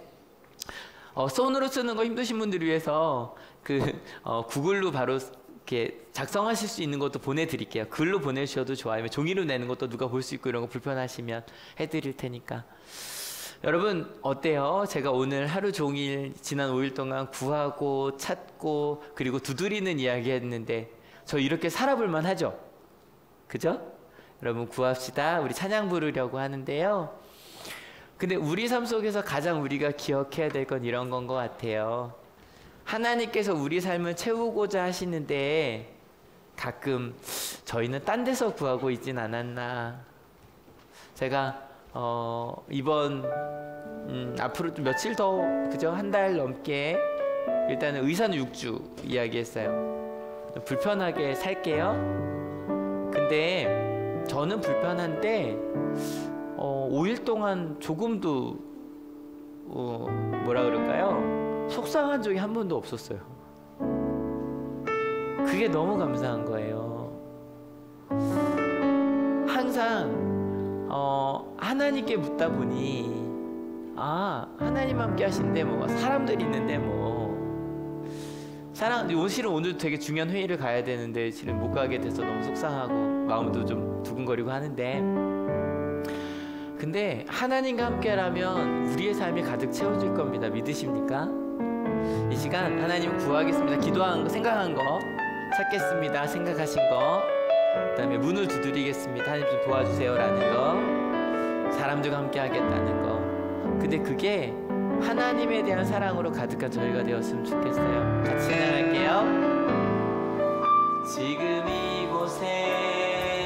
C: 어, 손으로 쓰는 거 힘드신 분들을 위해서 그 어, 구글로 바로 이렇게 작성하실 수 있는 것도 보내드릴게요. 글로 보내주셔도 좋아요. 종이로 내는 것도 누가 볼 수 있고 이런 거 불편하시면 해드릴 테니까. 여러분 어때요? 제가 오늘 하루 종일 지난 오 일 동안 구하고 찾고 그리고 두드리는 이야기 했는데 저 이렇게 살아볼만 하죠? 그죠? 여러분 구합시다. 우리 찬양 부르려고 하는데요. 근데 우리 삶 속에서 가장 우리가 기억해야 될 건 이런 건 것 같아요. 하나님께서 우리 삶을 채우고자 하시는데 가끔 저희는 딴 데서 구하고 있진 않았나. 제가 어 이번 음 앞으로 좀 며칠 더 그죠? 한 달 넘게 일단은 의사는 육 주 이야기했어요. 불편하게 살게요. 근데 저는 불편한데 어, 오 일 동안 조금도 어, 뭐라 그럴까요? 속상한 적이 한 번도 없었어요. 그게 너무 감사한 거예요. 항상 어, 하나님께 묻다 보니 아 하나님 함께 하신데 뭐 사람들이 있는데 뭐 사랑 실은 오늘 되게 중요한 회의를 가야 되는데 실은 못 가게 돼서 너무 속상하고 마음도 좀 두근거리고 하는데 근데 하나님과 함께라면 우리의 삶이 가득 채워질 겁니다. 믿으십니까? 이 시간 하나님 구하겠습니다. 기도한 거, 생각한 거 찾겠습니다. 생각하신 거 그 다음에 문을 두드리겠습니다. 하나님 좀 도와주세요 라는 거 사람들과 함께 하겠다는 거 근데 그게 하나님에 대한 사랑으로 가득한 저희가 되었으면 좋겠어요. 같이 찬양할게요. 지금 이곳에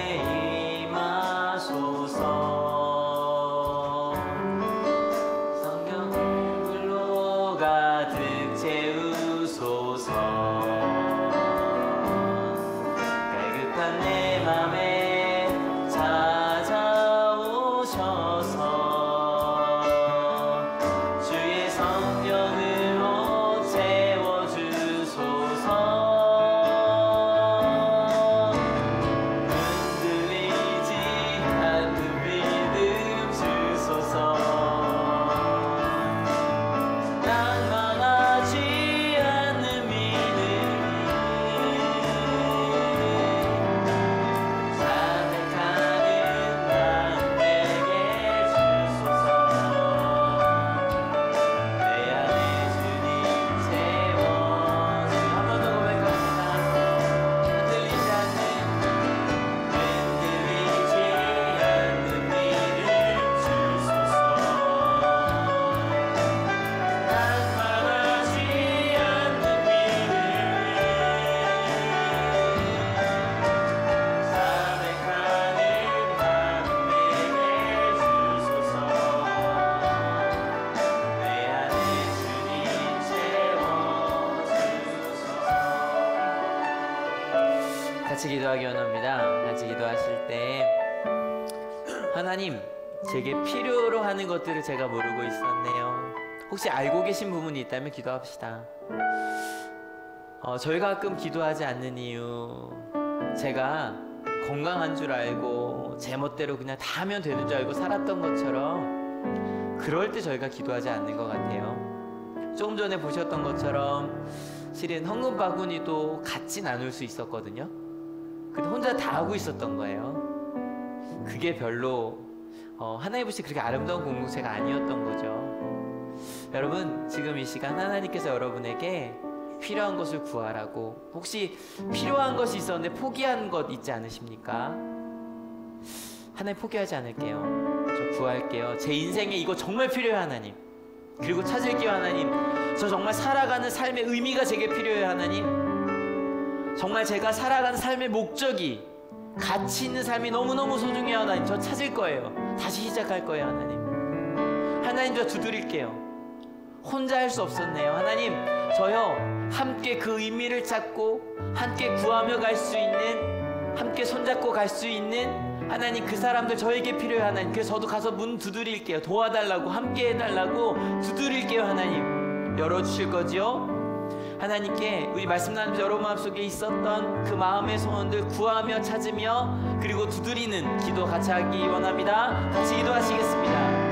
C: 같이 기도하기 원합니다. 같이 기도하실 때 하나님, 제게 필요로 하는 것들을 제가 모르고 있었네요. 혹시 알고 계신 부분이 있다면 기도합시다. 어, 저희가 가끔 기도하지 않는 이유, 제가 건강한 줄 알고 제 멋대로 그냥 다 하면 되는 줄 알고 살았던 것처럼 그럴 때 저희가 기도하지 않는 것 같아요. 조금 전에 보셨던 것처럼 실은 헌금 바구니도 같이 나눌 수 있었거든요. 근데 혼자 다 하고 있었던 거예요. 그게 별로 어, 하나님 보시 그렇게 아름다운 공동체가 아니었던 거죠. 여러분, 지금 이 시간 하나님께서 여러분에게 필요한 것을 구하라고, 혹시 필요한 것이 있었는데 포기한 것 있지 않으십니까? 하나님, 포기하지 않을게요. 저 구할게요. 제 인생에 이거 정말 필요해요, 하나님. 그리고 찾을게요, 하나님. 저 정말 살아가는 삶의 의미가 제게 필요해요, 하나님. 정말 제가 살아가는 삶의 목적이, 가치 있는 삶이 너무너무 소중해요, 하나님. 저 찾을 거예요. 다시 시작할 거예요, 하나님. 하나님, 저 두드릴게요. 혼자 할 수 없었네요. 하나님, 저요 함께 그 의미를 찾고 함께 구하며 갈 수 있는, 함께 손잡고 갈 수 있는 하나님, 그 사람들 저에게 필요해요, 하나님. 그래서 저도 가서 문 두드릴게요. 도와달라고, 함께 해달라고 두드릴게요, 하나님. 열어주실 거지요? 하나님께 우리 말씀 나누면서 여러분 마음속에 있었던 그 마음의 소원들 구하며 찾으며 그리고 두드리는 기도 같이 하기 원합니다. 같이 기도하시겠습니다.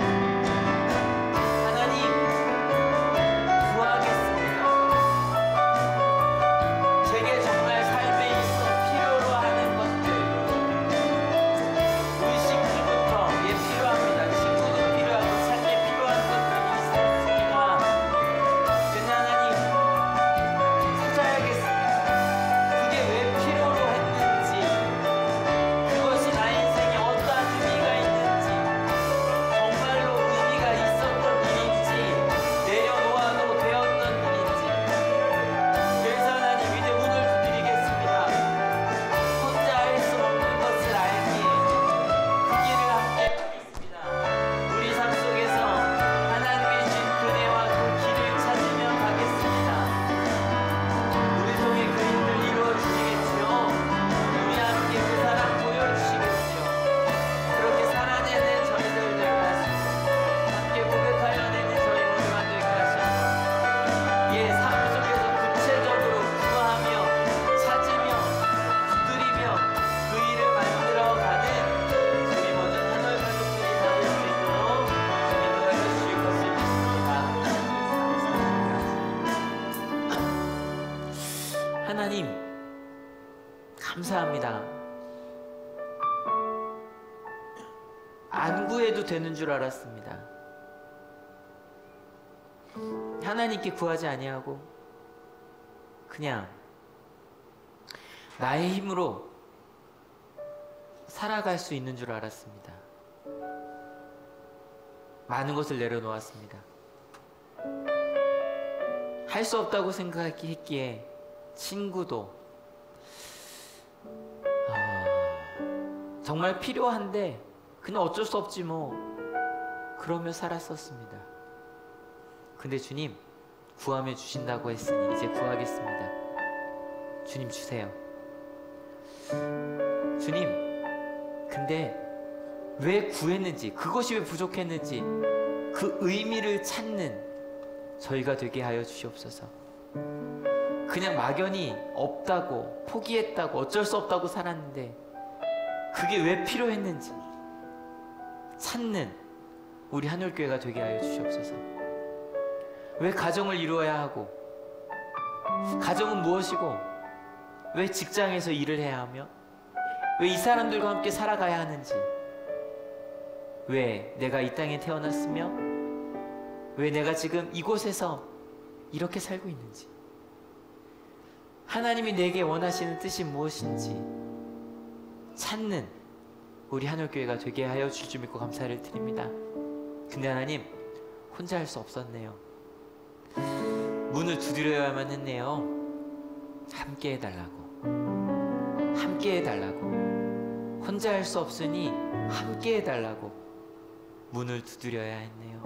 C: 하나님, 감사합니다. 안 구해도 되는 줄 알았습니다. 하나님께 구하지 아니하고 그냥 나의 힘으로 살아갈 수 있는 줄 알았습니다. 많은 것을 내려놓았습니다. 할 수 없다고 생각했기에 친구도 아, 정말 필요한데 그냥 어쩔 수 없지 뭐 그러며 살았었습니다. 근데 주님, 구하며 주신다고 했으니 이제 구하겠습니다. 주님, 주세요. 주님, 근데 왜 구했는지, 그것이 왜 부족했는지 그 의미를 찾는 저희가 되게 하여 주시옵소서. 그냥 막연히 없다고, 포기했다고, 어쩔 수 없다고 살았는데 그게 왜 필요했는지 찾는 우리 한올교회가 되게 하여 주시옵소서. 왜 가정을 이루어야 하고, 가정은 무엇이고, 왜 직장에서 일을 해야 하며, 왜 이 사람들과 함께 살아가야 하는지, 왜 내가 이 땅에 태어났으며, 왜 내가 지금 이곳에서 이렇게 살고 있는지, 하나님이 내게 원하시는 뜻이 무엇인지 찾는 우리 한올교회가 되게 하여 주실 줄 믿고 감사를 드립니다. 근데 하나님, 혼자 할 수 없었네요. 문을 두드려야만 했네요. 함께 해달라고, 함께 해달라고, 혼자 할 수 없으니 함께 해달라고 문을 두드려야 했네요.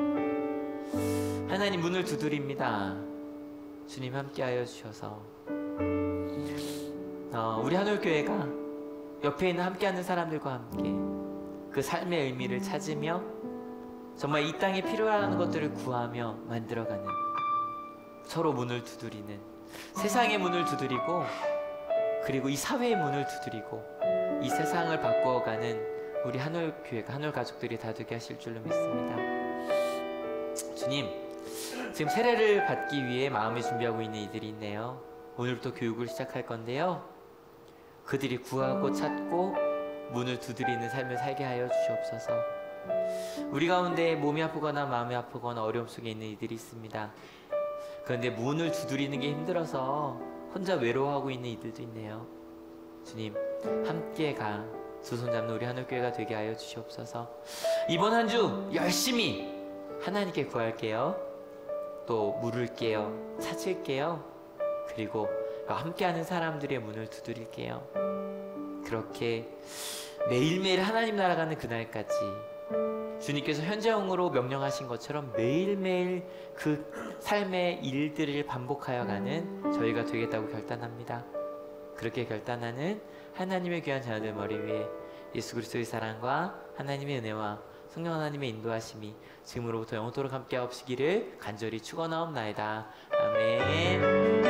C: 하나님, 문을 두드립니다. 주님, 함께 하여 주셔서 어, 우리 한올교회가 옆에 있는 함께하는 사람들과 함께 그 삶의 의미를 찾으며 정말 이 땅에 필요한 것들을 구하며 만들어가는, 서로 문을 두드리는, 세상의 문을 두드리고 그리고 이 사회의 문을 두드리고 이 세상을 바꾸어가는 우리 한올교회가, 한올가족들이 다 되게 하실 줄로 믿습니다. 주님, 지금 세례를 받기 위해 마음을 준비하고 있는 이들이 있네요. 오늘부터 교육을 시작할 건데요, 그들이 구하고 찾고 문을 두드리는 삶을 살게 하여 주시옵소서. 우리 가운데 몸이 아프거나 마음이 아프거나 어려움 속에 있는 이들이 있습니다. 그런데 문을 두드리는 게 힘들어서 혼자 외로워하고 있는 이들도 있네요. 주님, 함께 가 두 손 잡는 우리 한올교회가 되게 하여 주시옵소서. 이번 한 주 열심히 하나님께 구할게요. 또 물을게요. 찾을게요. 그리고 함께하는 사람들의 문을 두드릴게요. 그렇게 매일매일 하나님 나라 가는 그날까지 주님께서 현재형으로 명령하신 것처럼 매일매일 그 삶의 일들을 반복하여 가는 저희가 되겠다고 결단합니다. 그렇게 결단하는 하나님의 귀한 자녀들 머리 위에 예수 그리스도의 사랑과 하나님의 은혜와 성령 하나님의 인도하심이 지금으로부터 영원토록 함께 하옵시기를 간절히 축원하옵나이다. 아멘.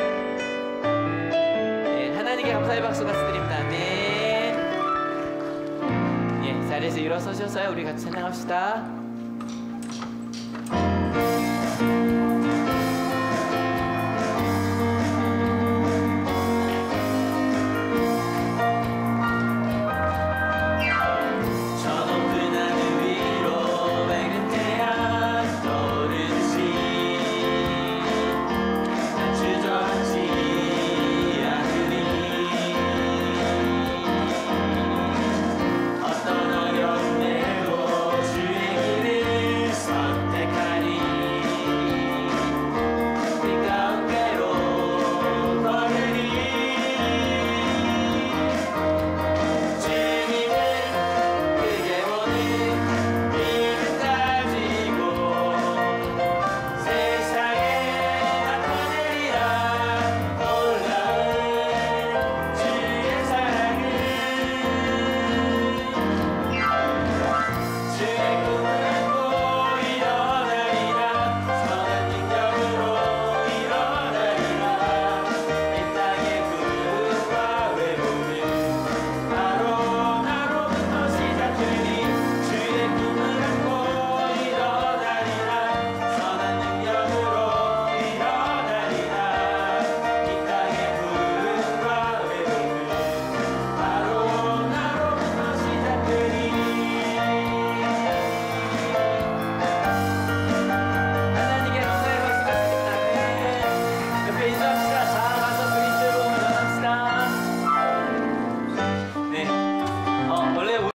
C: 네, 하나님께 감사의 박수 같이 드립니다. 아멘. 예, 자리에서 일어서셔서요, 우리 같이 찬양합시다.